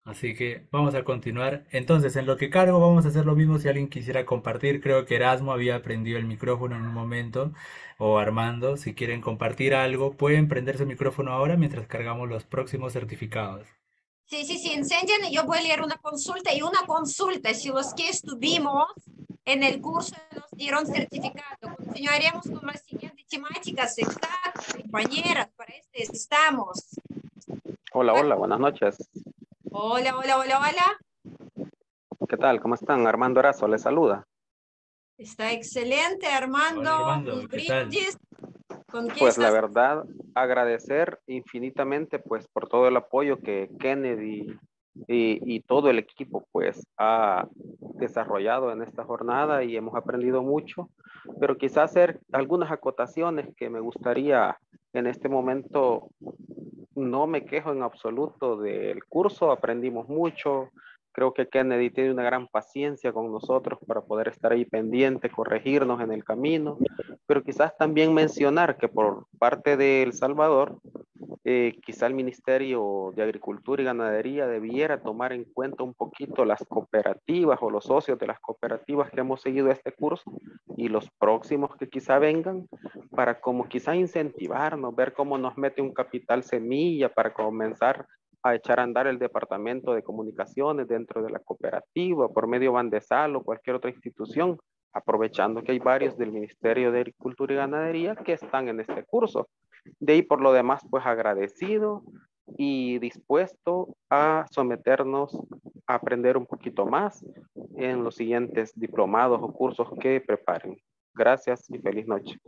Así que vamos a continuar. Entonces, en lo que cargo, vamos a hacer lo mismo si alguien quisiera compartir. Creo que Erasmo había prendido el micrófono en un momento, o Armando. Si quieren compartir algo, pueden prender su micrófono ahora mientras cargamos los próximos certificados. Sí, sí, sí, encienden. Yo voy a leer una consulta y una consulta. Si los que estuvimos en el curso nos dieron certificado, continuaremos con las siguientes temáticas. Exacto, compañeras, para este estamos. Hola, hola, buenas noches. Hola, hola, hola, hola. ¿Qué tal? ¿Cómo están? Armando Erazo les saluda. Está excelente, Armando. Hola, Armando, Tus ¿qué tal? brindis. ¿Con quién Pues la estás? verdad, agradecer infinitamente pues por todo el apoyo que Kennedy y, y todo el equipo pues ha desarrollado en esta jornada y hemos aprendido mucho, pero quizás hacer algunas acotaciones que me gustaría en este momento. No me quejo en absoluto del curso, aprendimos mucho. Creo que Kennedy tiene una gran paciencia con nosotros para poder estar ahí pendiente, corregirnos en el camino, pero quizás también mencionar que por parte de El Salvador, eh, quizá el Ministerio de Agricultura y Ganadería debiera tomar en cuenta un poquito las cooperativas o los socios de las cooperativas que hemos seguido este curso y los próximos que quizá vengan, para como quizá incentivarnos, ver cómo nos mete un capital semilla para comenzar a echar a andar el departamento de comunicaciones dentro de la cooperativa, por medio Bandesal o cualquier otra institución, aprovechando que hay varios del Ministerio de Agricultura y Ganadería que están en este curso. De ahí por lo demás, pues agradecido y dispuesto a someternos a aprender un poquito más en los siguientes diplomados o cursos que preparen. Gracias y feliz noche.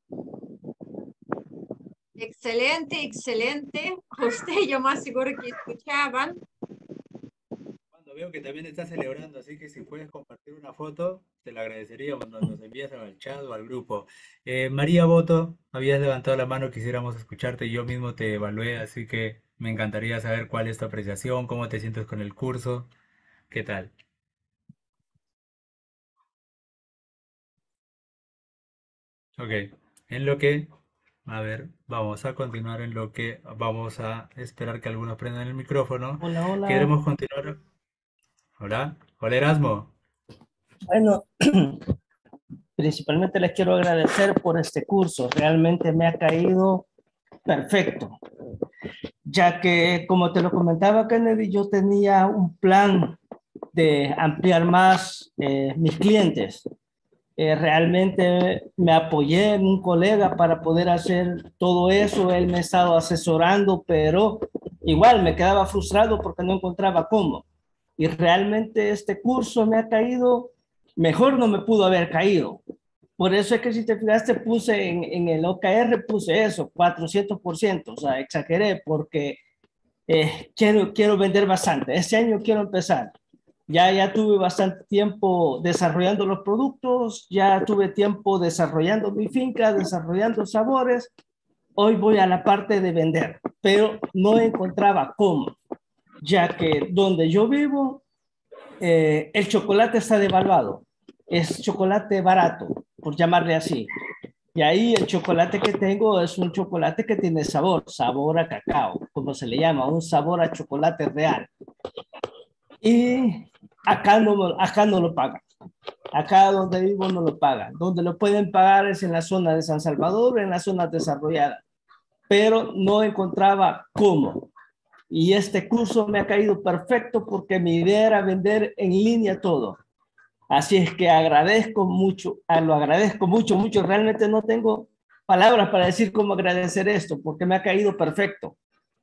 Excelente, excelente. Usted y yo más seguro que escuchaban. Cuando veo que también estás celebrando, así que si puedes compartir una foto, te lo agradeceríamos. Nos, nos envías al chat o al grupo. Eh, María Boto, habías levantado la mano, quisiéramos escucharte. Yo mismo te evalué, así que me encantaría saber cuál es tu apreciación, cómo te sientes con el curso, qué tal. Ok, en lo que, a ver, vamos a continuar en lo que vamos a esperar que algunos prendan el micrófono. Hola, hola. Queremos continuar. Hola, hola Erasmo. Bueno, principalmente les quiero agradecer por este curso. Realmente me ha caído perfecto, ya que, como te lo comentaba Kennedy, yo tenía un plan de ampliar más eh, mis clientes. Eh, realmente me apoyé en un colega para poder hacer todo eso. Él me ha estado asesorando, pero igual me quedaba frustrado porque no encontraba cómo. Y realmente este curso me ha caído, mejor no me pudo haber caído. Por eso es que si te fijaste puse en, en el O K R, puse eso, cuatrocientos por ciento, o sea, exageré porque eh, quiero, quiero vender bastante. Este año quiero empezar. Ya, ya tuve bastante tiempo desarrollando los productos, ya tuve tiempo desarrollando mi finca, desarrollando sabores. Hoy voy a la parte de vender, pero no encontraba cómo, ya que donde yo vivo, eh, el chocolate está devaluado. Es chocolate barato, por llamarle así. Y ahí el chocolate que tengo es un chocolate que tiene sabor, sabor a cacao, como se le llama, un sabor a chocolate real. Y acá no, acá no lo pagan. Acá donde vivo no lo pagan. Donde lo pueden pagar es en la zona de San Salvador, en la zona desarrollada. Pero no encontraba cómo. Y este curso me ha caído perfecto porque mi idea era vender en línea todo. Así es que agradezco mucho, lo agradezco mucho, mucho. Realmente no tengo palabras para decir cómo agradecer esto porque me ha caído perfecto.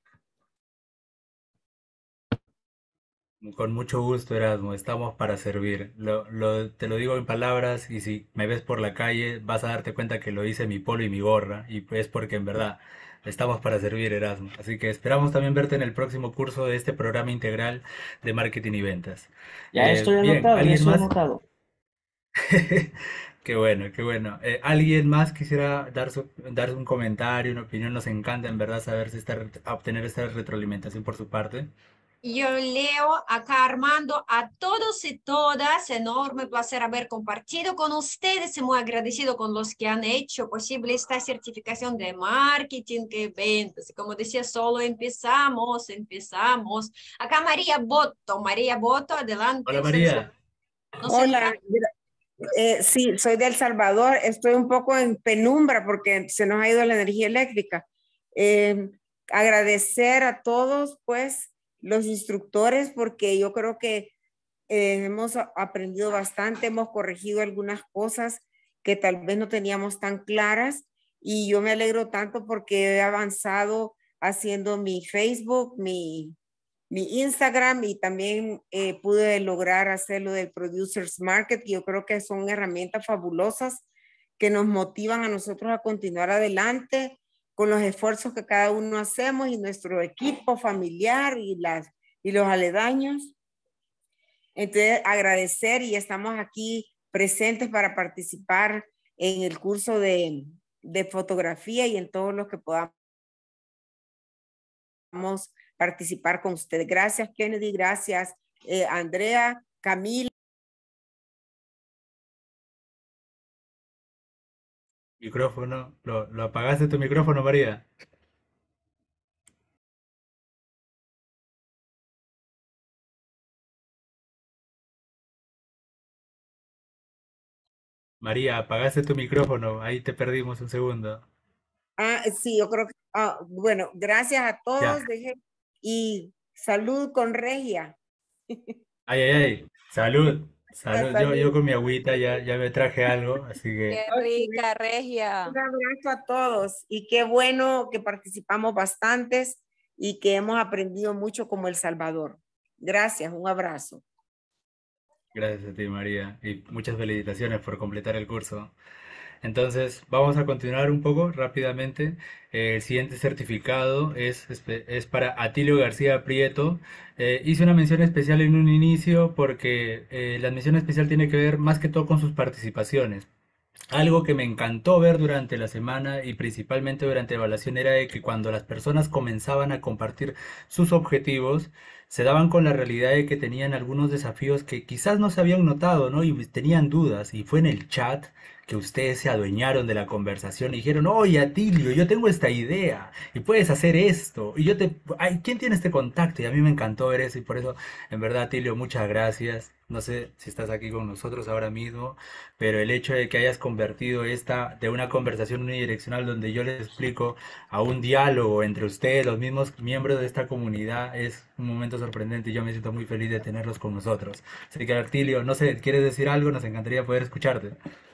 Con mucho gusto, Erasmo, estamos para servir. Lo, lo- te lo digo en palabras y si me ves por la calle vas a darte cuenta que lo hice mi polo y mi gorra y es porque en verdad estamos para servir, Erasmo. Así que esperamos también verte en el próximo curso de este programa integral de marketing y ventas. Ya Eh, estoy bien, anotado, ya ¿alguien estoy más? anotado. Qué bueno, qué bueno. Eh, ¿alguien más quisiera dar, su, dar un comentario, una opinión? Nos encanta en verdad saber si está, obtener esta retroalimentación por su parte. yo leo acá Armando, a todos y todas, enorme placer haber compartido con ustedes y muy agradecido con los que han hecho posible esta certificación de marketing y ventas. Y como decía, solo empezamos, empezamos. Acá María Boto, María Boto, adelante. Hola María. No sé, Hola, eh, sí, soy de El Salvador. Estoy un poco en penumbra porque se nos ha ido la energía eléctrica. Eh, agradecer a todos, pues, los instructores, porque yo creo que eh, hemos aprendido bastante, hemos corregido algunas cosas que tal vez no teníamos tan claras, y yo me alegro tanto porque he avanzado haciendo mi Facebook, mi, mi Instagram, y también eh, pude lograr hacer lo del Producers Market, que yo creo que son herramientas fabulosas que nos motivan a nosotros a continuar adelante con los esfuerzos que cada uno hacemos y nuestro equipo familiar y, las, y los aledaños. Entonces, agradecer, y estamos aquí presentes para participar en el curso de, de fotografía y en todos los que podamos participar con ustedes. Gracias, Kennedy, gracias, eh, Andrea, Camila. Micrófono, lo, lo apagaste tu micrófono, María. María, apagaste tu micrófono, ahí te perdimos un segundo. Ah, sí, yo creo que, ah, bueno, gracias a todos, Ya. deje, y salud con Regia. Ay, ay, ay, salud, salud. Yo, yo Salud. con mi agüita ya, ya me traje algo, así que Qué rica, Regia. Un abrazo a todos, y qué bueno que participamos bastantes y que hemos aprendido mucho como El Salvador. Gracias, un abrazo. gracias a ti, María, y muchas felicitaciones por completar el curso. Entonces, vamos a continuar un poco rápidamente. Eh, el siguiente certificado es, espe- es para Atilio García Prieto. Eh, hice una mención especial en un inicio porque eh, la mención especial tiene que ver más que todo con sus participaciones. Algo que me encantó ver durante la semana y principalmente durante la evaluación era de que cuando las personas comenzaban a compartir sus objetivos, se daban con la realidad de que tenían algunos desafíos que quizás no se habían notado, ¿no? Y tenían dudas. Y fue en el chat que ustedes se adueñaron de la conversación y dijeron, oye, Atilio, yo tengo esta idea y puedes hacer esto. Y yo te... Ay, ¿quién tiene este contacto? Y a mí me encantó ver eso y por eso, en verdad, Atilio, muchas gracias. No sé si estás aquí con nosotros ahora mismo, pero el hecho de que hayas convertido esta de una conversación unidireccional donde yo les explico a un diálogo entre ustedes, los mismos miembros de esta comunidad, es un momento sorprendente y yo me siento muy feliz de tenerlos con nosotros. Así que, Artilio, no sé, ¿quieres decir algo? Nos encantaría poder escucharte.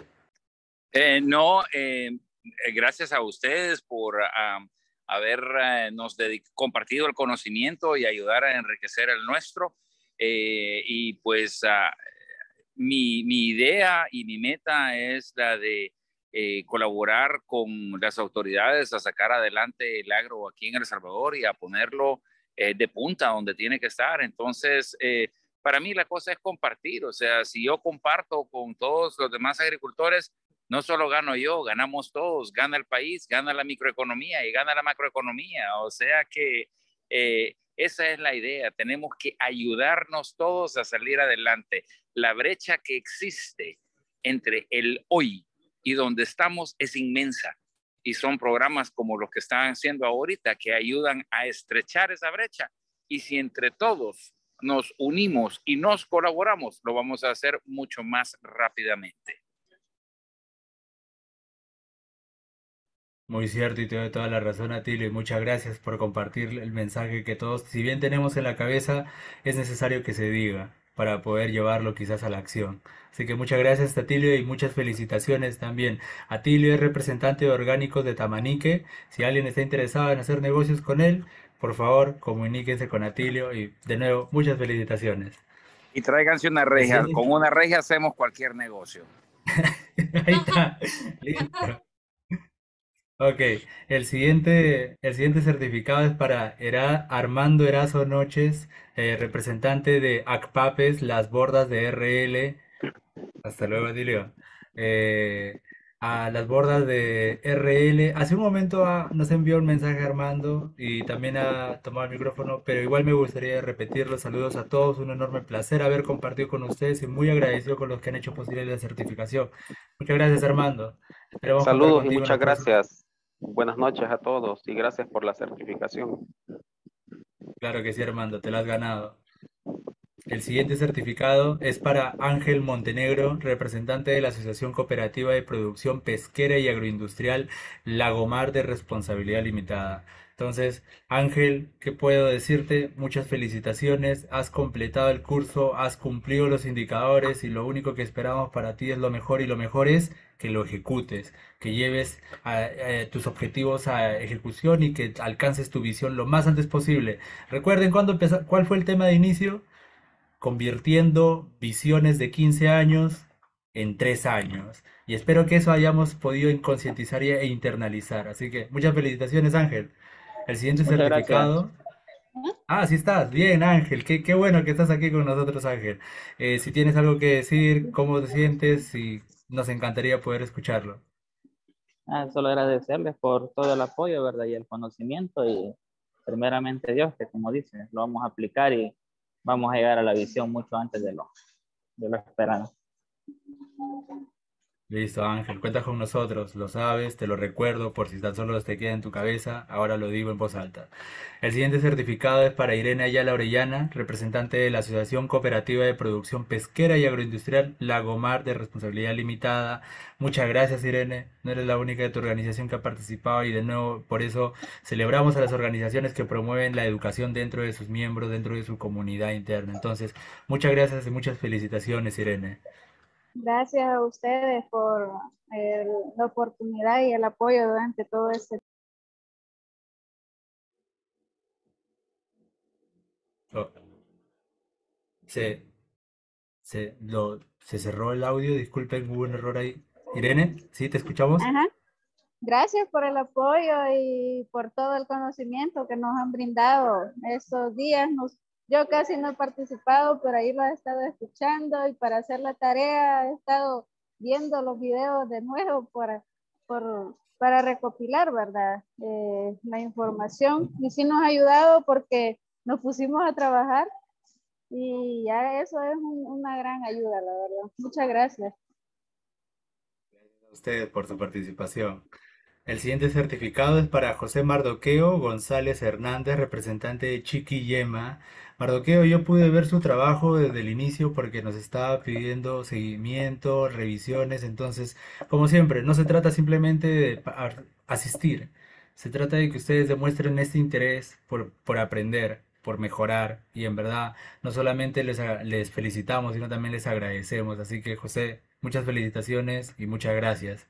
Eh, no, eh, eh, gracias a ustedes por um, habernos uh, compartido el conocimiento y ayudar a enriquecer el nuestro. Eh, y pues uh, mi, mi idea y mi meta es la de eh, colaborar con las autoridades a sacar adelante el agro aquí en El Salvador y a ponerlo eh, de punta donde tiene que estar. Entonces, eh, para mí la cosa es compartir. O sea, si yo comparto con todos los demás agricultores, no solo gano yo, ganamos todos, gana el país, gana la microeconomía y gana la macroeconomía. O sea que eh, esa es la idea. Tenemos que ayudarnos todos a salir adelante. La brecha que existe entre el hoy y donde estamos es inmensa. Y son programas como los que están haciendo ahorita que ayudan a estrechar esa brecha. Y si entre todos nos unimos y nos colaboramos, lo vamos a hacer mucho más rápidamente. Muy cierto y te doy toda la razón, Atilio, y muchas gracias por compartir el mensaje que todos, si bien tenemos en la cabeza, es necesario que se diga para poder llevarlo quizás a la acción. Así que muchas gracias, Atilio, y muchas felicitaciones también. Atilio es representante de Orgánicos de Tamanique. Si alguien está interesado en hacer negocios con él, por favor, comuníquense con Atilio y de nuevo, muchas felicitaciones. Y tráiganse una regia. Con una regia hacemos cualquier negocio. Ahí está, listo. Ok, el siguiente, el siguiente certificado es para Era- Armando Erazo Noches, eh, representante de ACPAPES, Las Bordas de R L. Hasta luego, Atilio. Eh, a las bordas de R L. Hace un momento ah, nos envió un mensaje Armando y también ha tomado el micrófono, pero igual me gustaría repetir los saludos a todos. Un enorme placer haber compartido con ustedes y muy agradecido con los que han hecho posible la certificación. Muchas gracias, Armando. Esperamos contar Saludos y contigo en muchas los próximos. gracias. Buenas noches a todos y gracias por la certificación. Claro que sí, Armando, te lo has ganado. El siguiente certificado es para Ángel Montenegro, representante de la Asociación Cooperativa de Producción Pesquera y Agroindustrial Lagomar de Responsabilidad Limitada. Entonces, Ángel, ¿qué puedo decirte? Muchas felicitaciones, has completado el curso, has cumplido los indicadores y lo único que esperamos para ti es lo mejor y lo mejor es que lo ejecutes, que lleves a, a, tus objetivos a ejecución y que alcances tu visión lo más antes posible. Recuerden cuándo empezó, cuál fue el tema de inicio. Convirtiendo visiones de quince años en tres años. Y espero que eso hayamos podido concientizar e internalizar. Así que muchas felicitaciones, Ángel. El siguiente Muchas certificado. gracias. Ah, sí estás. Bien, Ángel. Qué, qué bueno que estás aquí con nosotros, Ángel. Eh, si tienes algo que decir, cómo te sientes, y nos encantaría poder escucharlo. Ah, solo agradecerles por todo el apoyo, ¿verdad? Y el conocimiento y primeramente Dios, que como dice, lo vamos a aplicar y vamos a llegar a la visión mucho antes de lo, de lo esperado. Listo, Ángel, cuentas con nosotros, lo sabes, te lo recuerdo por si tan solo te queda en tu cabeza, ahora lo digo en voz alta. El siguiente certificado es para Irene Ayala Orellana, representante de la Asociación Cooperativa de Producción Pesquera y Agroindustrial Lagomar de Responsabilidad Limitada. Muchas gracias, Irene, no eres la única de tu organización que ha participado y de nuevo por eso celebramos a las organizaciones que promueven la educación dentro de sus miembros, dentro de su comunidad interna. Entonces, muchas gracias y muchas felicitaciones, Irene. Gracias a ustedes por el, la oportunidad y el apoyo durante todo este tiempo. Oh. Se, se, lo, se cerró el audio, disculpen, hubo un error ahí. Irene, ¿sí te escuchamos? Ajá. Gracias por el apoyo y por todo el conocimiento que nos han brindado estos días. Nos, yo casi no he participado, pero ahí lo he estado escuchando y para hacer la tarea he estado viendo los videos de nuevo para, por, para recopilar, ¿verdad? Eh, la información. Y sí nos ha ayudado porque nos pusimos a trabajar y ya eso es un, una gran ayuda, la verdad. Muchas gracias. Gracias a ustedes por su participación. El siguiente certificado es para José Mardoqueo González Hernández, representante de Chiquillema. Mardoqueo, yo pude ver su trabajo desde el inicio porque nos estaba pidiendo seguimiento, revisiones, entonces, como siempre, no se trata simplemente de asistir, se trata de que ustedes demuestren este interés por, por aprender, por mejorar, y en verdad no solamente les, les felicitamos, sino también les agradecemos. Así que, José, muchas felicitaciones y muchas gracias.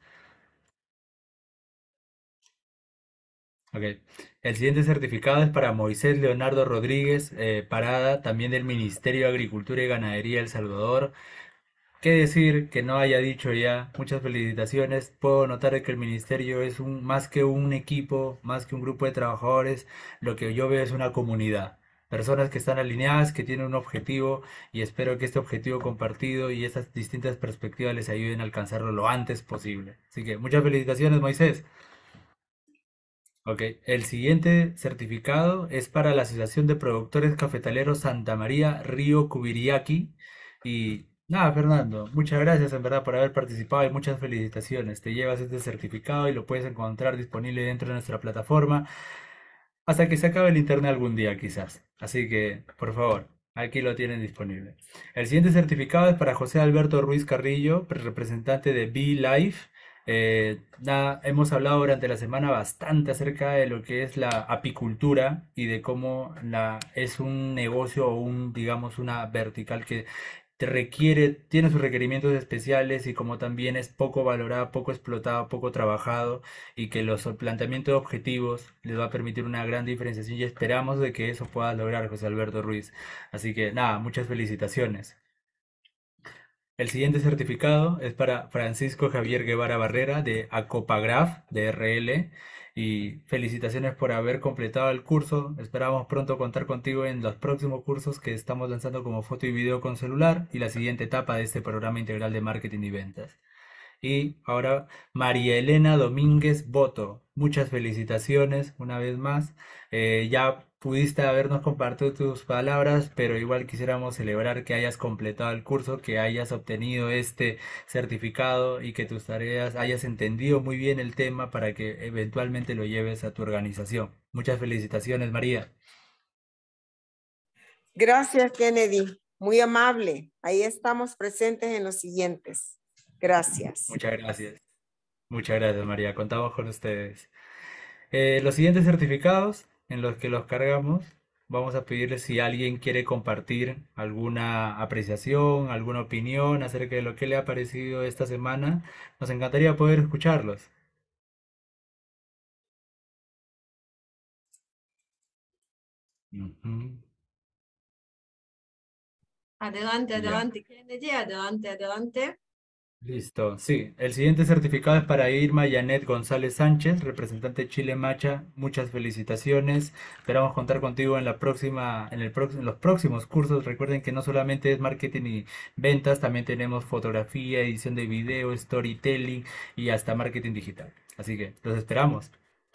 Okay. El siguiente certificado es para Moisés Leonardo Rodríguez eh, Parada, también del Ministerio de Agricultura y Ganadería de El Salvador. ¿Qué decir que no haya dicho ya? Muchas felicitaciones. Puedo notar que el ministerio es un, más que un equipo, más que un grupo de trabajadores, lo que yo veo es una comunidad. Personas que están alineadas, que tienen un objetivo y espero que este objetivo compartido y estas distintas perspectivas les ayuden a alcanzarlo lo antes posible. Así que muchas felicitaciones, Moisés. Ok, el siguiente certificado es para la Asociación de Productores Cafetaleros Santa María Río Cubiriaqui. Y nada, Fernando, muchas gracias en verdad por haber participado y muchas felicitaciones. Te llevas este certificado y lo puedes encontrar disponible dentro de nuestra plataforma hasta que se acabe el internet algún día quizás. Así que, por favor, aquí lo tienen disponible. El siguiente certificado es para José Alberto Ruiz Carrillo, representante de BeLife. Eh, nada, hemos hablado durante la semana bastante acerca de lo que es la apicultura y de cómo la, es un negocio o un, digamos, una vertical que te requiere, tiene sus requerimientos especiales y como también es poco valorado, poco explotado, poco trabajado y que los planteamientos de objetivos les va a permitir una gran diferenciación y esperamos de que eso pueda lograr José Alberto Ruiz. Así que nada, muchas felicitaciones. El siguiente certificado es para Francisco Javier Guevara Barrera de Acopagraf de R L y felicitaciones por haber completado el curso. Esperamos pronto contar contigo en los próximos cursos que estamos lanzando como foto y video con celular y la siguiente etapa de este programa integral de marketing y ventas. Y ahora María Elena Domínguez Boto. Muchas felicitaciones una vez más. Eh, ya pudiste habernos compartido tus palabras, pero igual quisiéramos celebrar que hayas completado el curso, que hayas obtenido este certificado y que tus tareas hayas entendido muy bien el tema para que eventualmente lo lleves a tu organización. Muchas felicitaciones, María. Gracias, Kennedy. Muy amable. Ahí estamos presentes en los siguientes. Gracias. Muchas gracias. Muchas gracias, María. Contamos con ustedes. Eh, los siguientes certificados en los que los cargamos, vamos a pedirles si alguien quiere compartir alguna apreciación, alguna opinión acerca de lo que le ha parecido esta semana. Nos encantaría poder escucharlos. Ujú. Adelante, Ya. adelante, Kennedy, adelante, adelante. Listo, sí. El siguiente certificado es para Irma Janet González Sánchez, representante Chile Macha. Muchas felicitaciones. Esperamos contar contigo en la próxima, en el próximo, en los próximos cursos. Recuerden que no solamente es marketing y ventas, también tenemos fotografía, edición de video, storytelling y hasta marketing digital. Así que los esperamos.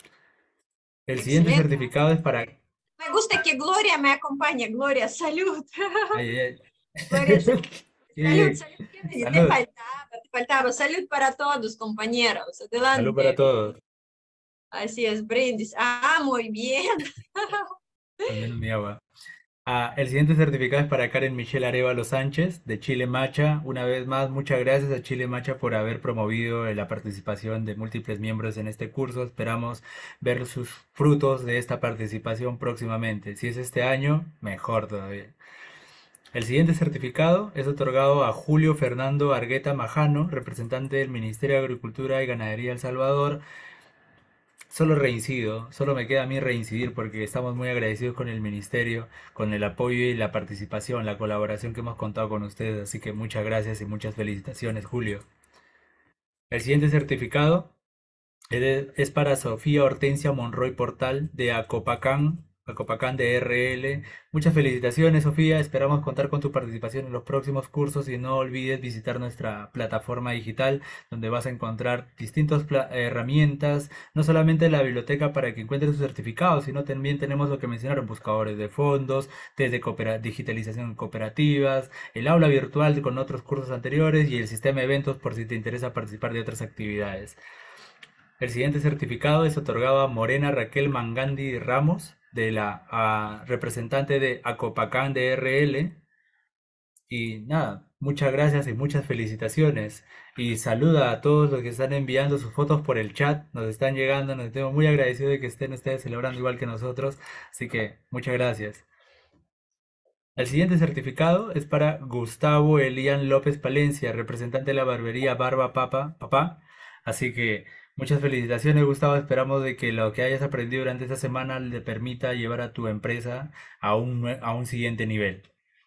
El siguiente Excelente. certificado es para... Me gusta que Gloria me acompañe. Gloria, salud. Ay, ay, ay. Gloria, salud, Qué salud, bien. salud, Kennedy, te Salud. faltaba, te faltaba. Salud para todos, compañeros. Salud para Adelante. todos. Así es, brindis. Ah, muy bien. También mi agua. Ah, el siguiente certificado es para Karen Michelle Arevalo Sánchez, de Chile Macha. Una vez más, muchas gracias a Chile Macha por haber promovido eh, la participación de múltiples miembros en este curso. Esperamos ver sus frutos de esta participación próximamente. Si es este año, mejor todavía. El siguiente certificado es otorgado a Julio Fernando Argueta Majano, representante del Ministerio de Agricultura y Ganadería de El Salvador. Solo reincido, solo me queda a mí reincidir porque estamos muy agradecidos con el ministerio, con el apoyo y la participación, la colaboración que hemos contado con ustedes, así que muchas gracias y muchas felicitaciones, Julio. El siguiente certificado es de- es para Sofía Hortensia Monroy Portal de Acopacán, Acopacán de R L. Muchas felicitaciones, Sofía. Esperamos contar con tu participación en los próximos cursos y no olvides visitar nuestra plataforma digital donde vas a encontrar distintas pla- herramientas, no solamente la biblioteca para que encuentres tus certificados, sino también tenemos lo que mencionaron, buscadores de fondos, test de coopera- digitalización en cooperativas, el aula virtual con otros cursos anteriores y el sistema de eventos por si te interesa participar de otras actividades. El siguiente certificado es otorgado a Morena Raquel Mangandi Ramos, de la a, representante de Acopacán de R L. Y nada, muchas gracias y muchas felicitaciones. Y saluda a todos los que están enviando sus fotos por el chat. Nos están llegando, nos estamos muy agradecidos de que estén ustedes celebrando igual que nosotros. Así que muchas gracias. El siguiente certificado es para Gustavo Elian López Palencia, representante de la barbería Barba Papa, Papá. Así que muchas felicitaciones, Gustavo. Esperamos de que lo que hayas aprendido durante esta semana le permita llevar a tu empresa a un, nue- a un siguiente nivel.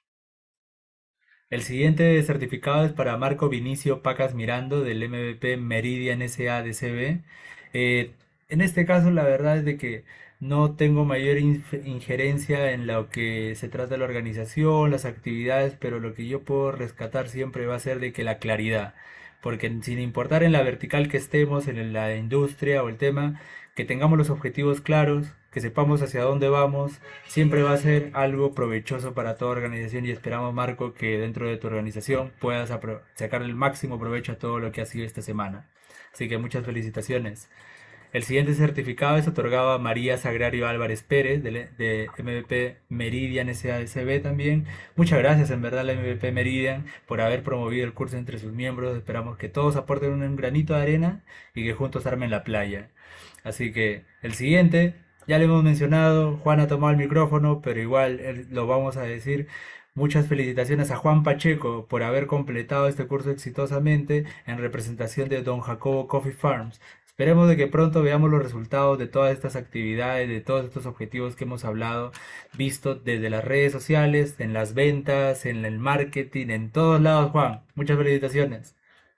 El siguiente certificado es para Marco Vinicio Pacas Mirando del M V P Meridian S A D C B. Eh, en este caso, la verdad es de que no tengo mayor inf- injerencia en lo que se trata de la organización, las actividades, pero lo que yo puedo rescatar siempre va a ser de que la claridad, porque sin importar en la vertical que estemos, en la industria o el tema, que tengamos los objetivos claros, que sepamos hacia dónde vamos, siempre va a ser algo provechoso para toda organización y esperamos, Marco, que dentro de tu organización puedas apro- sacar el máximo provecho a todo lo que ha sido esta semana. Así que muchas felicitaciones. El siguiente certificado es otorgado a María Sagrario Álvarez Pérez de, de M V P Meridian S A D C B también. Muchas gracias en verdad a la M V P Meridian por haber promovido el curso entre sus miembros. Esperamos que todos aporten un granito de arena y que juntos armen la playa. Así que el siguiente, ya le hemos mencionado, Juan ha tomado el micrófono, pero igual él- lo vamos a decir. Muchas felicitaciones a Juan Pacheco por haber completado este curso exitosamente en representación de Don Jacobo Coffee Farms. Esperemos de que pronto veamos los resultados de todas estas actividades, de todos estos objetivos que hemos hablado, visto desde las redes sociales, en las ventas, en el marketing, en todos lados, Juan. Muchas felicitaciones.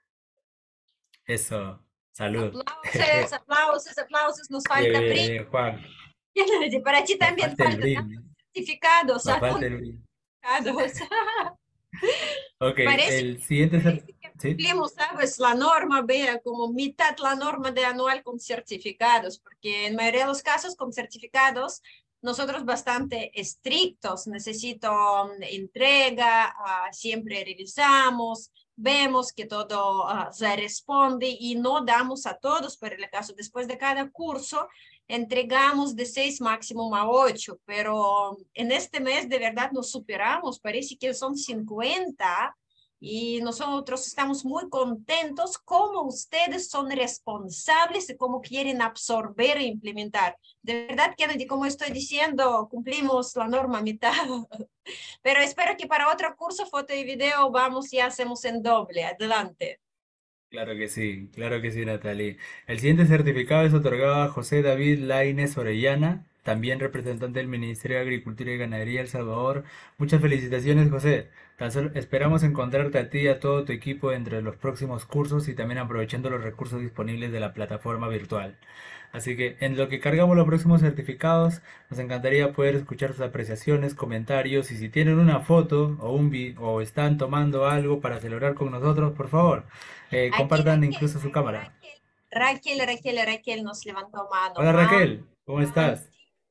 Eso, salud. Aplausos, aplausos, aplausos. Nos falta Bien, bien, brindis. bien, Juan. Kennedy, para ti Nos también falta el faltan brindis. certificados. Nos algunos falta el brindis. certificados. Ok, Parece, el siguiente cer- parece que cumplimos, ¿sabes? La norma, vea, como mitad la norma de anual con certificados, porque en mayoría de los casos con certificados nosotros bastante estrictos, necesito um, entrega, uh, siempre revisamos, vemos que todo uh, se responde y no damos a todos, pero en el caso después de cada curso, entregamos de seis máximo a ocho, pero en este mes de verdad nos superamos, parece que son cincuenta y nosotros estamos muy contentos como ustedes son responsables y cómo quieren absorber e implementar. De verdad, Kennedy, como estoy diciendo, cumplimos la norma a mitad, pero espero que para otro curso, foto y video, vamos y hacemos en doble. Adelante. Claro que sí, claro que sí, Natalie. El siguiente certificado es otorgado a José David Lainez Orellana, también representante del Ministerio de Agricultura y Ganadería de El Salvador. Muchas felicitaciones, José. Tan solo esperamos encontrarte a ti y a todo tu equipo entre los próximos cursos y también aprovechando los recursos disponibles de la plataforma virtual. Así que en lo que cargamos los próximos certificados, nos encantaría poder escuchar sus apreciaciones, comentarios y si tienen una foto o un vi o están tomando algo para celebrar con nosotros, por favor, eh, compartan incluso su cámara. Raquel, Raquel, Raquel nos levantó mano. Hola Raquel, ¿cómo estás?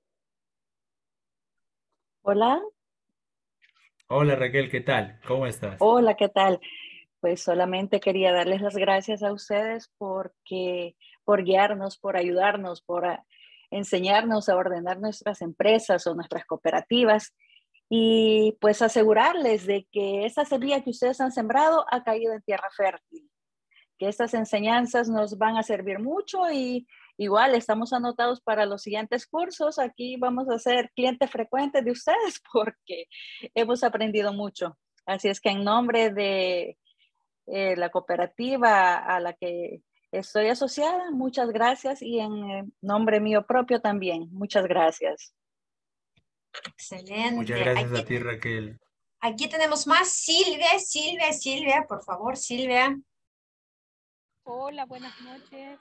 Hola. Hola Raquel, ¿qué tal? ¿Cómo estás? Hola, ¿qué tal? Pues solamente quería darles las gracias a ustedes porque, por guiarnos, por ayudarnos, por a, enseñarnos a ordenar nuestras empresas o nuestras cooperativas y pues asegurarles de que esa semilla que ustedes han sembrado ha caído en tierra fértil, que estas enseñanzas nos van a servir mucho y igual estamos anotados para los siguientes cursos. Aquí vamos a ser clientes frecuentes de ustedes porque hemos aprendido mucho. Así es que en nombre de eh, la cooperativa a la que estoy asociada, muchas gracias y en nombre mío propio también, muchas gracias. Excelente. Muchas gracias aquí, a ti Raquel. Aquí tenemos más. Silvia, Silvia, Silvia, por favor, Silvia. Hola, buenas noches.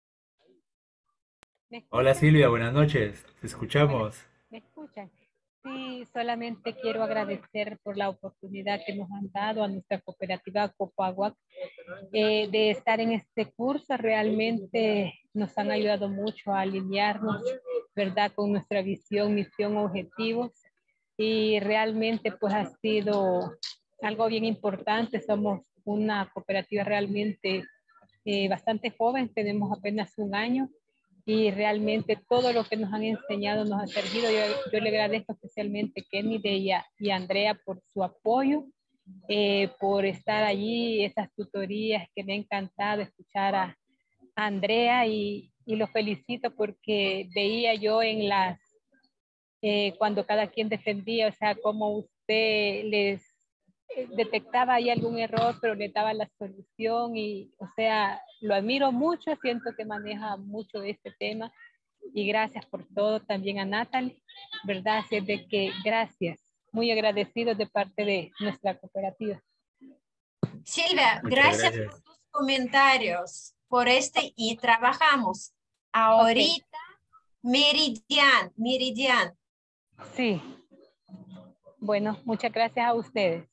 Hola Silvia, buenas noches. Te escuchamos. ¿Me escuchan? Sí, solamente quiero agradecer por la oportunidad que nos han dado a nuestra cooperativa Copaguac eh, de estar en este curso. Realmente nos han ayudado mucho a alinearnos, ¿verdad?, con nuestra visión, misión, objetivos. Y realmente pues ha sido algo bien importante. Somos una cooperativa realmente eh, bastante joven, tenemos apenas un año. Y realmente todo lo que nos han enseñado nos ha servido. Yo, yo le agradezco especialmente a Kennedy y a, y a Andrea por su apoyo, eh, por estar allí, esas tutorías que me ha encantado escuchar a, a Andrea y, y los felicito porque veía yo en las, eh, cuando cada quien defendía, o sea, cómo usted les detectaba ahí algún error, pero le daba la solución y, o sea, lo admiro mucho, siento que maneja mucho de este tema y gracias por todo también a Natalie, ¿verdad? Así es de que gracias, muy agradecidos de parte de nuestra cooperativa. Silvia, Muchas gracias, gracias por tus comentarios, por este y trabajamos ahorita. Okay. Meridian, Meridian. Sí. Bueno, muchas gracias a ustedes.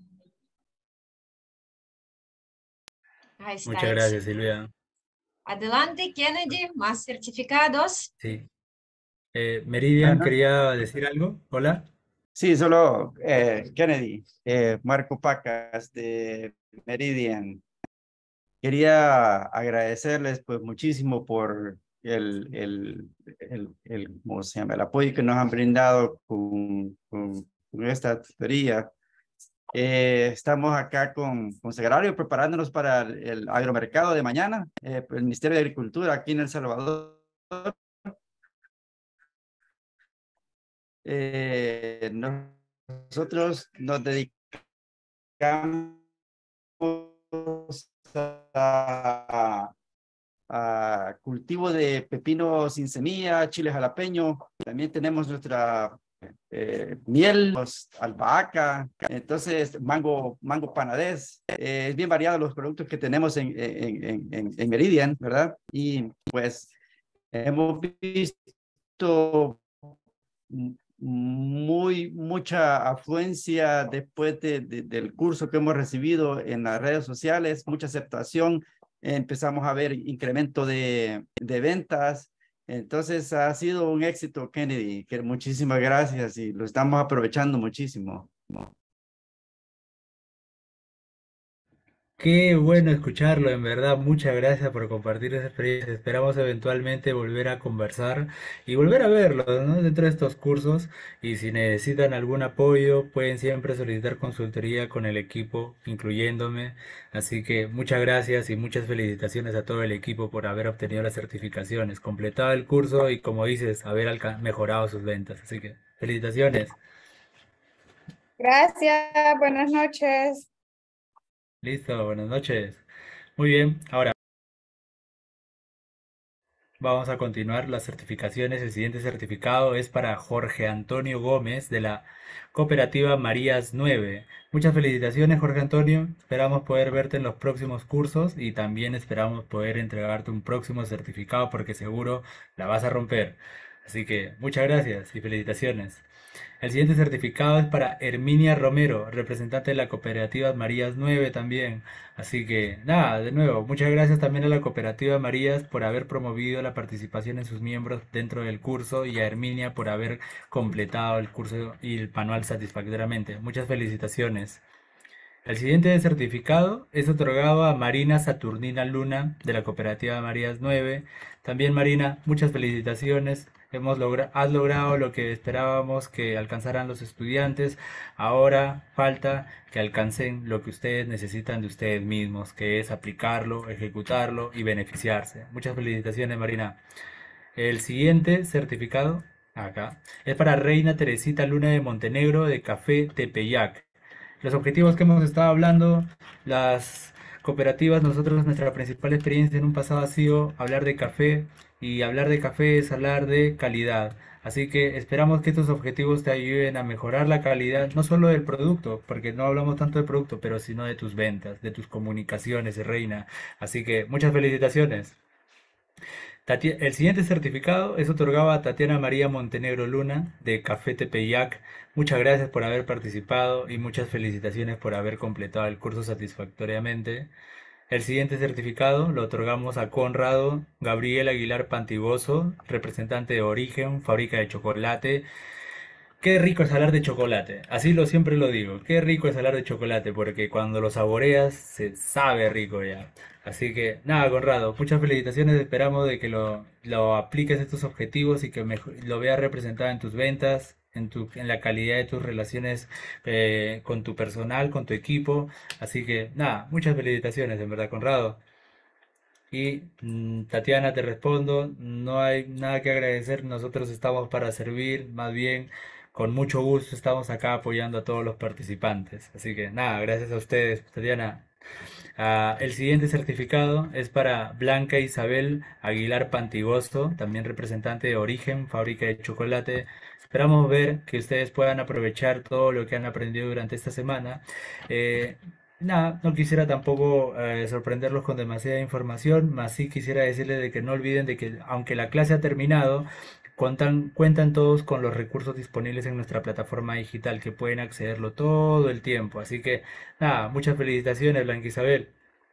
Ahí está. Muchas gracias, Silvia. Adelante, Kennedy, más certificados. Sí. Eh, Meridian, bueno. ¿Quería decir algo? Hola. Sí, solo eh, Kennedy, eh, Marco Pacas de Meridian. Quería agradecerles pues muchísimo por el, el, el, el, ¿cómo se llama? El apoyo que nos han brindado con, con, con esta tutoría. Eh, estamos acá con, con Sagrario preparándonos para el, el agromercado de mañana, eh, el Ministerio de Agricultura aquí en El Salvador. Eh, nosotros nos dedicamos a, a cultivo de pepino sin semilla, chiles jalapeño. También tenemos nuestra Eh, miel, albahaca, entonces mango, mango panadés, eh, es bien variado los productos que tenemos en, en, en, en Meridian, ¿verdad? Y pues hemos visto muy, mucha afluencia después de, de, del curso que hemos recibido en las redes sociales, mucha aceptación, empezamos a ver incremento de, de ventas. Entonces ha sido un éxito, Kennedy, que muchísimas gracias y lo estamos aprovechando muchísimo. Qué bueno escucharlo, en verdad. Muchas gracias por compartir esa experiencia. Esperamos eventualmente volver a conversar y volver a verlo, ¿no? Dentro de estos cursos. Y si necesitan algún apoyo, pueden siempre solicitar consultoría con el equipo, incluyéndome. Así que muchas gracias y muchas felicitaciones a todo el equipo por haber obtenido las certificaciones, completado el curso y, como dices, haber alca- mejorado sus ventas. Así que felicitaciones. Gracias, buenas noches. Listo, buenas noches. Muy bien, ahora vamos a continuar las certificaciones. El siguiente certificado es para Jorge Antonio Gómez de la cooperativa Marías nueve. Muchas felicitaciones, Jorge Antonio. Esperamos poder verte en los próximos cursos y también esperamos poder entregarte un próximo certificado porque seguro la vas a romper. Así que muchas gracias y felicitaciones. El siguiente certificado es para Herminia Romero, representante de la cooperativa Marías nueve también. Así que nada, de nuevo, muchas gracias también a la cooperativa Marías por haber promovido la participación en sus miembros dentro del curso y a Herminia por haber completado el curso y el manual satisfactoriamente. Muchas felicitaciones. El siguiente certificado es otorgado a Marina Saturnina Luna de la cooperativa Marías nueve. También, Marina, muchas felicitaciones. Hemos logra- has logrado lo que esperábamos que alcanzaran los estudiantes. Ahora falta que alcancen lo que ustedes necesitan de ustedes mismos, que es aplicarlo, ejecutarlo y beneficiarse. Muchas felicitaciones, Marina. El siguiente certificado, acá, es para Reina Teresita Luna de Montenegro de Café Tepeyac. Los objetivos que hemos estado hablando, las cooperativas, nosotros nuestra principal experiencia en un pasado ha sido hablar de café y hablar de café es hablar de calidad. Así que esperamos que estos objetivos te ayuden a mejorar la calidad, no solo del producto, porque no hablamos tanto del producto, pero sino de tus ventas, de tus comunicaciones, Reina. Así que muchas felicitaciones. Tati- El siguiente certificado es otorgado a Tatiana María Montenegro Luna de Café Tepeyac. Muchas gracias por haber participado y muchas felicitaciones por haber completado el curso satisfactoriamente. El siguiente certificado lo otorgamos a Conrado Gabriel Aguilar Pantigoso, representante de Origen, fábrica de chocolate. Qué rico es hablar de chocolate, así lo siempre lo digo, qué rico es hablar de chocolate, porque cuando lo saboreas se sabe rico ya. Así que nada, Conrado, muchas felicitaciones, esperamos de que lo, lo apliques a estos objetivos y que mejo- lo veas representado en tus ventas, en tu, en la calidad de tus relaciones eh, con tu personal, con tu equipo. Así que nada, muchas felicitaciones, en verdad, Conrado. Y mm, Tatiana, te respondo, no hay nada que agradecer, nosotros estamos para servir, más bien con mucho gusto estamos acá apoyando a todos los participantes. Así que nada, gracias a ustedes, Tatiana. Ah, el siguiente certificado es para Blanca Isabel Aguilar Pantigoso, también representante de Origen, fábrica de chocolate. Esperamos ver que ustedes puedan aprovechar todo lo que han aprendido durante esta semana. Eh, Nada, no quisiera tampoco eh, sorprenderlos con demasiada información, más sí quisiera decirles de que no olviden de que aunque la clase ha terminado, cuentan, cuentan todos con los recursos disponibles en nuestra plataforma digital que pueden accederlo todo el tiempo. Así que nada, muchas felicitaciones, Blanca Isabel.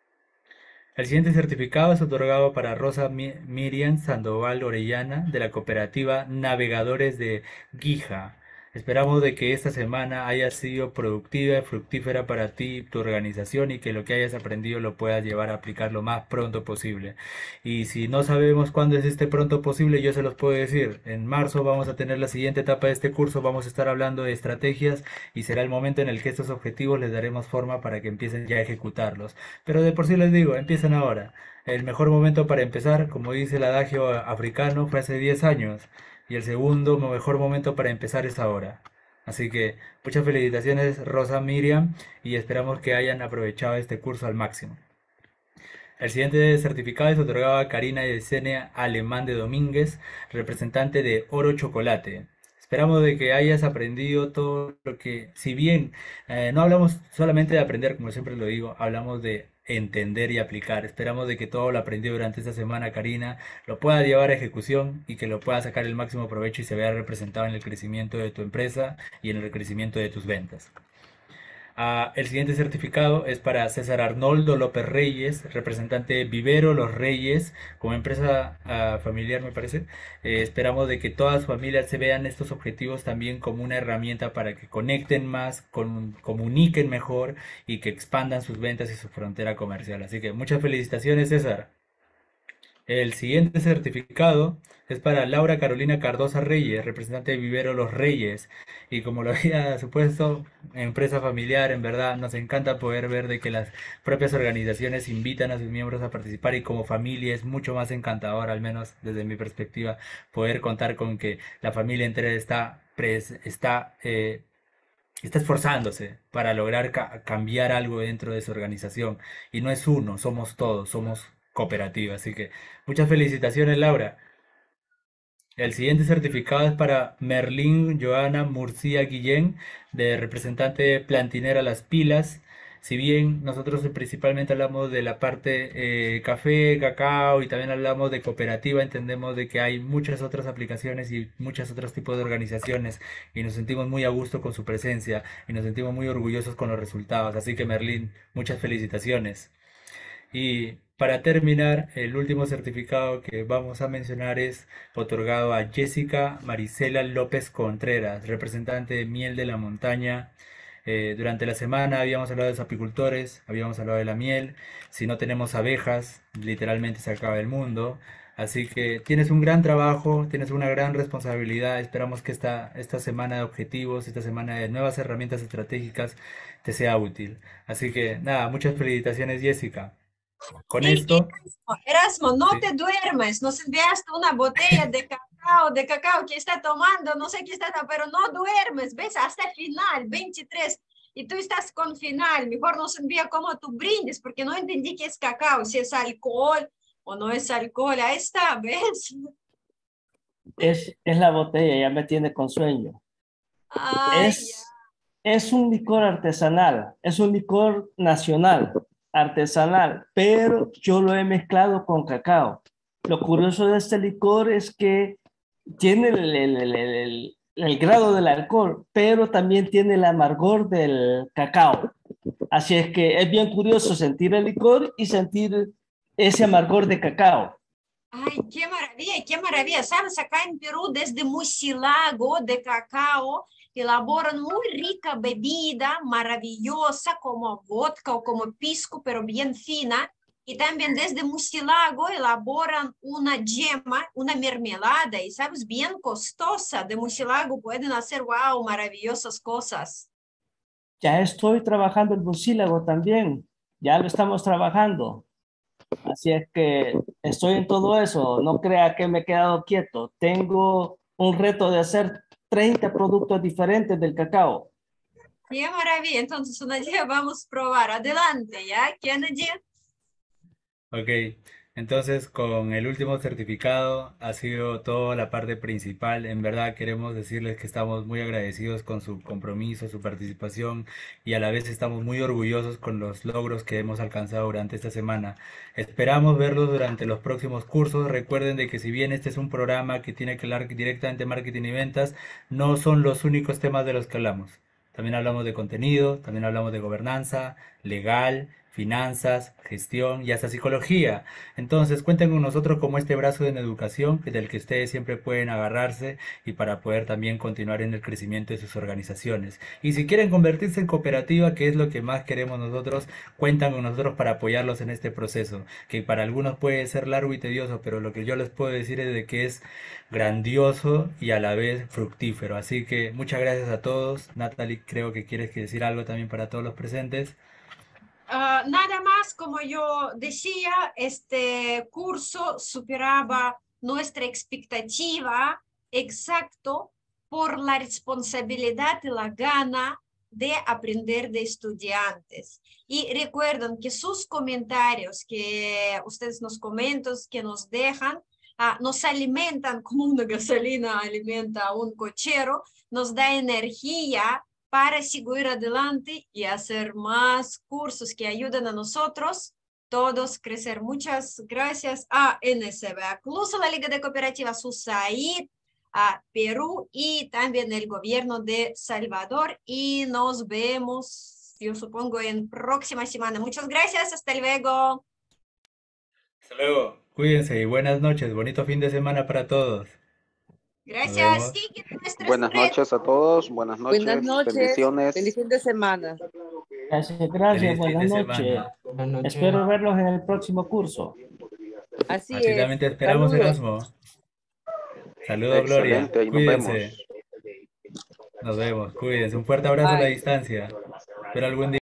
El siguiente certificado es otorgado para Rosa Mi- Miriam Sandoval Orellana de la cooperativa Navegadores de Guija. Esperamos de que esta semana haya sido productiva y fructífera para ti y tu organización y que lo que hayas aprendido lo puedas llevar a aplicar lo más pronto posible. Y si no sabemos cuándo es este pronto posible, yo se los puedo decir. En marzo vamos a tener la siguiente etapa de este curso, vamos a estar hablando de estrategias y será el momento en el que estos objetivos les daremos forma para que empiecen ya a ejecutarlos. Pero de por sí les digo, empiecen ahora. El mejor momento para empezar, como dice el adagio africano, fue hace diez años. Y el segundo mejor momento para empezar es ahora. Así que muchas felicitaciones, Rosa Miriam, y esperamos que hayan aprovechado este curso al máximo. El siguiente certificado es otorgado a Karina Yesenia Alemán de Domínguez, representante de Oro Chocolate. Esperamos de que hayas aprendido todo lo que, si bien eh, no hablamos solamente de aprender, como siempre lo digo, hablamos de entender y aplicar. Esperamos de que todo lo aprendido durante esta semana, Karina, lo pueda llevar a ejecución y que lo pueda sacar el máximo provecho y se vea representado en el crecimiento de tu empresa y en el crecimiento de tus ventas. Uh, el siguiente certificado es para César Arnoldo López Reyes, representante de Vivero Los Reyes, como empresa uh, familiar me parece. Eh, esperamos de que todas las familias se vean estos objetivos también como una herramienta para que conecten más, con, comuniquen mejor y que expandan sus ventas y su frontera comercial. Así que muchas felicitaciones, César. El siguiente certificado es para Laura Carolina Cardosa Reyes, representante de Vivero Los Reyes. Y como lo había supuesto, empresa familiar, en verdad nos encanta poder ver de que las propias organizaciones invitan a sus miembros a participar y como familia es mucho más encantador, al menos desde mi perspectiva, poder contar con que la familia entera está, pres, está, eh, está esforzándose para lograr ca cambiar algo dentro de su organización. Y no es uno, somos todos, somos cooperativa. Así que muchas felicitaciones, Laura. El siguiente certificado es para Merlín Joana Murcia Guillén, de representante Plantinera Las Pilas. Si bien nosotros principalmente hablamos de la parte eh, café, cacao y también hablamos de cooperativa, entendemos de que hay muchas otras aplicaciones y muchos otros tipos de organizaciones y nos sentimos muy a gusto con su presencia y nos sentimos muy orgullosos con los resultados. Así que Merlín, muchas felicitaciones. Y para terminar, el último certificado que vamos a mencionar es otorgado a Jessica Marisela López Contreras, representante de Miel de la Montaña. Eh, durante la semana habíamos hablado de los apicultores, habíamos hablado de la miel. Si no tenemos abejas, literalmente se acaba el mundo. Así que tienes un gran trabajo, tienes una gran responsabilidad. Esperamos que esta, esta semana de objetivos, esta semana de nuevas herramientas estratégicas te sea útil. Así que nada, muchas felicitaciones, Jessica. Con Sí, esto, Erasmo, Erasmo, no sí. te duermes, nos enviaste una botella de cacao, de cacao que está tomando, no sé qué está, pero no duermes, ves, hasta el final, veintitrés, y tú estás con final, mejor nos envía como tú brindes, porque no entendí qué es cacao, si es alcohol o no es alcohol, ahí está, ¿ves? Es, es la botella, ya me tiene con sueño. Ay, Es, es un licor artesanal, es un licor nacional, artesanal, pero yo lo he mezclado con cacao. Lo curioso de este licor es que tiene el, el, el, el, el grado del alcohol, pero también tiene el amargor del cacao. Así es que es bien curioso sentir el licor y sentir ese amargor de cacao. Ay, qué maravilla, qué maravilla. Sabes, acá en Perú, desde Mucilago de cacao, elaboran muy rica bebida, maravillosa, como vodka o como pisco, pero bien fina. Y también desde Mucilago elaboran una yema, una mermelada, y sabes, bien costosa. De Mucilago pueden hacer, wow, maravillosas cosas. Ya estoy trabajando el mucílago también, ya lo estamos trabajando. Así es que estoy en todo eso, no crea que me he quedado quieto. Tengo un reto de hacer treinta productos diferentes del cacao. Qué maravilla, entonces un día vamos a probar. Adelante, ¿ya? Kennedy. Ok, entonces con el último certificado ha sido toda la parte principal. En verdad queremos decirles que estamos muy agradecidos con su compromiso, su participación y a la vez estamos muy orgullosos con los logros que hemos alcanzado durante esta semana. Esperamos verlos durante los próximos cursos. Recuerden de que si bien este es un programa que tiene que hablar directamente de marketing y ventas, no son los únicos temas de los que hablamos. También hablamos de contenido, también hablamos de gobernanza, legal, finanzas, gestión y hasta psicología. Entonces cuenten con nosotros como este brazo de educación del que ustedes siempre pueden agarrarse y para poder también continuar en el crecimiento de sus organizaciones. Y si quieren convertirse en cooperativa, que es lo que más queremos nosotros, cuentan con nosotros para apoyarlos en este proceso, que para algunos puede ser largo y tedioso, pero lo que yo les puedo decir es de que es grandioso y a la vez fructífero. Así que muchas gracias a todos. Natalie, creo que quieres decir algo también para todos los presentes. Uh, nada más, como yo decía, este curso superaba nuestra expectativa exacto por la responsabilidad y la gana de aprender de estudiantes. Y recuerden que sus comentarios que ustedes nos comentan, que nos dejan, uh, nos alimentan como una gasolina alimenta a un cochero, nos da energía para seguir adelante y hacer más cursos que ayuden a nosotros todos crecer. Muchas gracias a N S B, incluso la Liga de Cooperativas U S A I D, a Perú y también el gobierno de Salvador. Y nos vemos, yo supongo, en próxima semana. Muchas gracias, hasta luego. Hasta luego. Cuídense y buenas noches. Bonito fin de semana para todos. Nos Gracias. vemos. Siguen nuestras Buenas redes. noches a todos, buenas noches, Buenas noches. bendiciones. Feliz fin de semana. Gracias, gracias, Feliz fin buenas de noches. semana. Buenas noches. Espero verlos en el próximo curso. Así Así es. también te esperamos, Saludos. Erasmo. Saludos, Gloria. Excelente, ahí nos Cuídense. vemos. Nos vemos. Cuídense. Un fuerte abrazo a la Bye. distancia. Espero algún día.